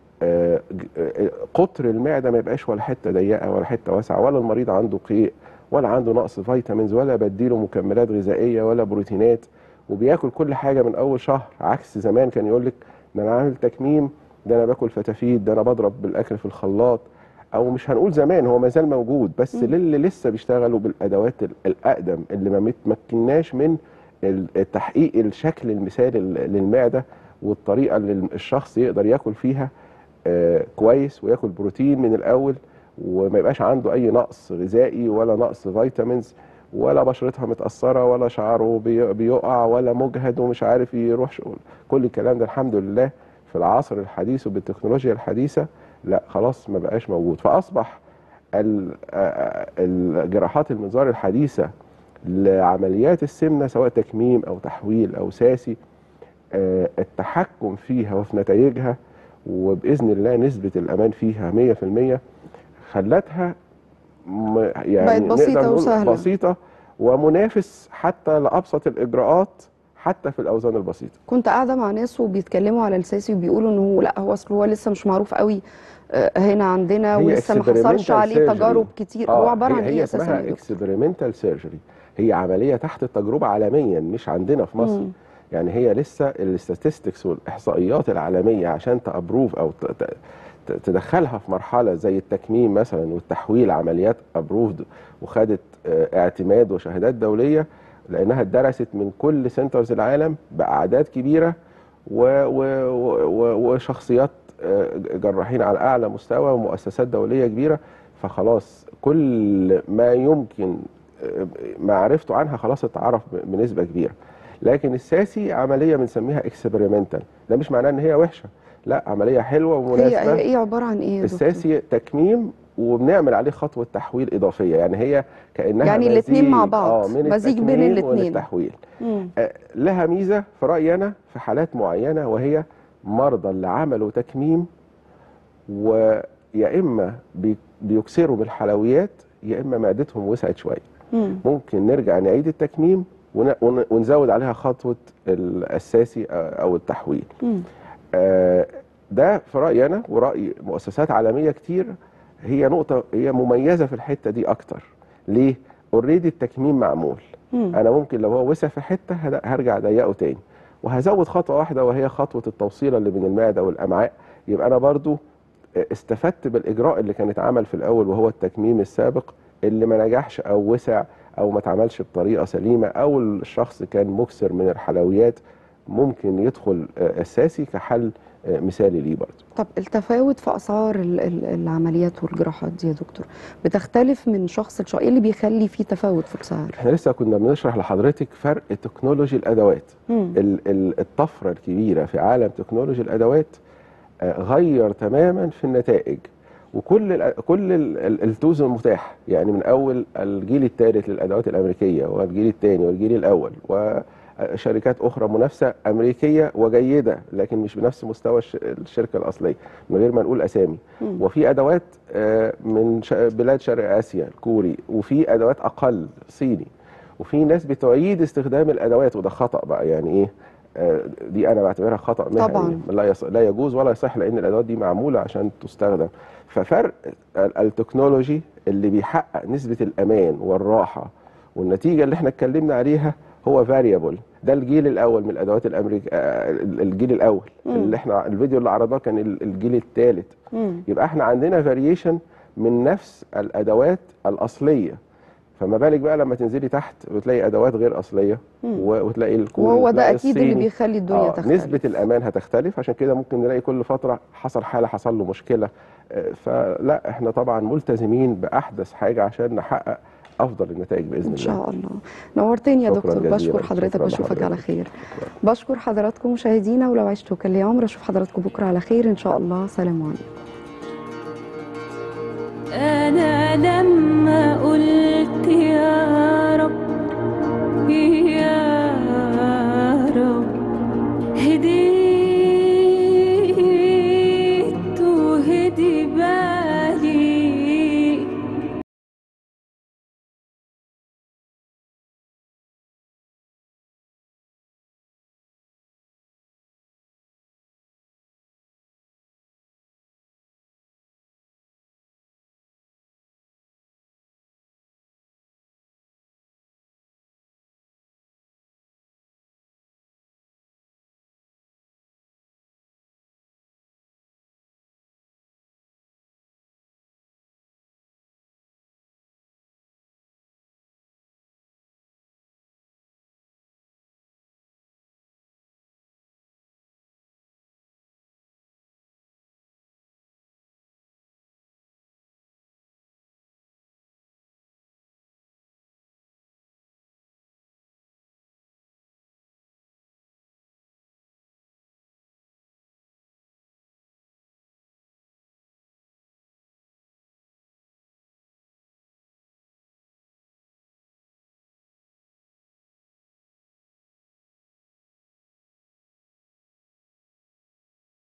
قطر المعده ما يبقاش ولا حته ضيقه ولا حته واسعه، ولا المريض عنده قيء ولا عنده نقص فيتامينز ولا بديله مكملات غذائيه ولا بروتينات، وبياكل كل حاجه من اول شهر. عكس زمان كان يقول لك ده انا عامل تكميم، ده انا باكل فتافيت، ده انا بضرب بالاكل في الخلاط، او مش هنقول زمان، هو ما زال موجود بس للي لسه بيشتغلوا بالادوات الاقدم اللي ما متمكناش من تحقيق الشكل المثالي للمعده والطريقه اللي الشخص يقدر ياكل فيها كويس وياكل بروتين من الاول وما يبقاش عنده اي نقص غذائي ولا نقص فيتامينز ولا بشرتها متأثرة ولا شعره بيقع ولا مجهد ومش عارف يروح شغل. كل الكلام ده الحمد لله في العصر الحديث وبالتكنولوجيا الحديثة لا خلاص ما بقاش موجود. فأصبح الجراحات المنظار الحديثة لعمليات السمنة سواء تكميم أو تحويل أو ساسي التحكم فيها وفي نتائجها وبإذن الله نسبة الأمان فيها 100% خلتها يعني بقت بسيطة وسهلة، بسيطة ومنافس حتى لأبسط الإجراءات حتى في الأوزان البسيطة. كنت قاعدة مع ناس وبيتكلموا على الساسي وبيقولوا إنه لا هو أصل هو لسه مش معروف قوي هنا عندنا ولسه ما حصلش عليه تجارب كتير. هو عبارة عن إيه أساسا؟ هي اسمها اكسبيرمنتال سيرجري، هي عملية تحت التجربة عالميا مش عندنا في مصر. يعني هي لسه الاستاتستكس والإحصائيات العالمية عشان تأبروف أو تدخلها في مرحله زي التكميم مثلا والتحويل عمليات ابروفد وخدت اعتماد وشهادات دوليه لانها اتدرست من كل سنترز العالم باعداد كبيره وشخصيات جراحين على اعلى مستوى ومؤسسات دوليه كبيره، فخلاص كل ما يمكن معرفته عنها خلاص اتعرف بنسبه كبيره. لكن الساسي عمليه بنسميها اكسبيرمنتال، ده مش معناه ان هي وحشه، لا عمليه حلوه ومناسبه. هي ايه عباره عن ايه يا دكتور؟ الساسي تكميم وبنعمل عليه خطوه تحويل اضافيه، يعني هي كانها يعني الاثنين مع بعض، من مزيج بين الاثنين التحويل. لها ميزه في رايي انا في حالات معينه، وهي مرضى اللي عملوا تكميم ويا اما بيكسروا بالحلويات يا اما معدتهم وسعت شويه، ممكن نرجع نعيد التكميم ونزود عليها خطوه الساسي او التحويل. ده في رأيي أنا ورأي مؤسسات عالمية كتير هي نقطة هي مميزة في الحتة دي أكتر. ليه؟ اوريدي التكميم معمول، أنا ممكن لو هو وسع في حتة هرجع أضيقه تاني وهزود خطوة واحدة وهي خطوة التوصيلة اللي بين المعدة والأمعاء، يبقى أنا برضو استفدت بالإجراء اللي كان اتعمل في الأول وهو التكميم السابق اللي ما نجحش أو وسع أو ما اتعملش بطريقة سليمة أو الشخص كان مكسر من الحلويات، ممكن يدخل الساسي كحل مثالي ليه برضه. طب التفاوت في اسعار العمليات والجراحات دي يا دكتور بتختلف من شخص لشخص، ايه اللي بيخلي في تفاوت في السعر؟ احنا لسه كنا بنشرح لحضرتك فرق تكنولوجي الادوات. الطفره الكبيره في عالم تكنولوجي الادوات غير تماما في النتائج وكل التوز المتاح، يعني من اول الجيل الثالث للادوات الامريكيه والجيل الثاني والجيل الاول شركات اخرى منافسه امريكيه وجيده لكن مش بنفس مستوى الشركه الاصليه من غير ما نقول اسامي. وفي ادوات من بلاد شرق اسيا الكوري، وفي ادوات اقل صيني، وفي ناس بتعيد استخدام الادوات وده خطا بقى. يعني ايه؟ دي انا بعتبرها خطا مهني طبعا لا يجوز ولا يصح، لان الادوات دي معموله عشان تستخدم. ففرق التكنولوجي اللي بيحقق نسبه الامان والراحه والنتيجه اللي احنا اتكلمنا عليها هو فاريبل. ده الجيل الاول من الادوات الجيل الاول اللي احنا الفيديو اللي عرضناه كان الجيل الثالث. يبقى احنا عندنا فاريشن من نفس الادوات الاصليه، فما بالك بقى لما تنزلي تحت وتلاقي ادوات غير اصليه وتلاقي الكور وهو ده اكيد اللي بيخلي الدنيا تختلف. نسبه الامان هتختلف، عشان كده ممكن نلاقي كل فتره حصل حاله حصل له مشكله. فلا احنا طبعا ملتزمين باحدث حاجه عشان نحقق افضل النتائج باذن الله. ان شاء الله. نورتني يا دكتور، بشكر حضرتك واشوفك على خير. بشكر حضراتكم مشاهدينا، ولو عشتوا كل يوم اشوف حضراتكم بكره على خير ان شاء الله. سلام عليكم. انا لما اقول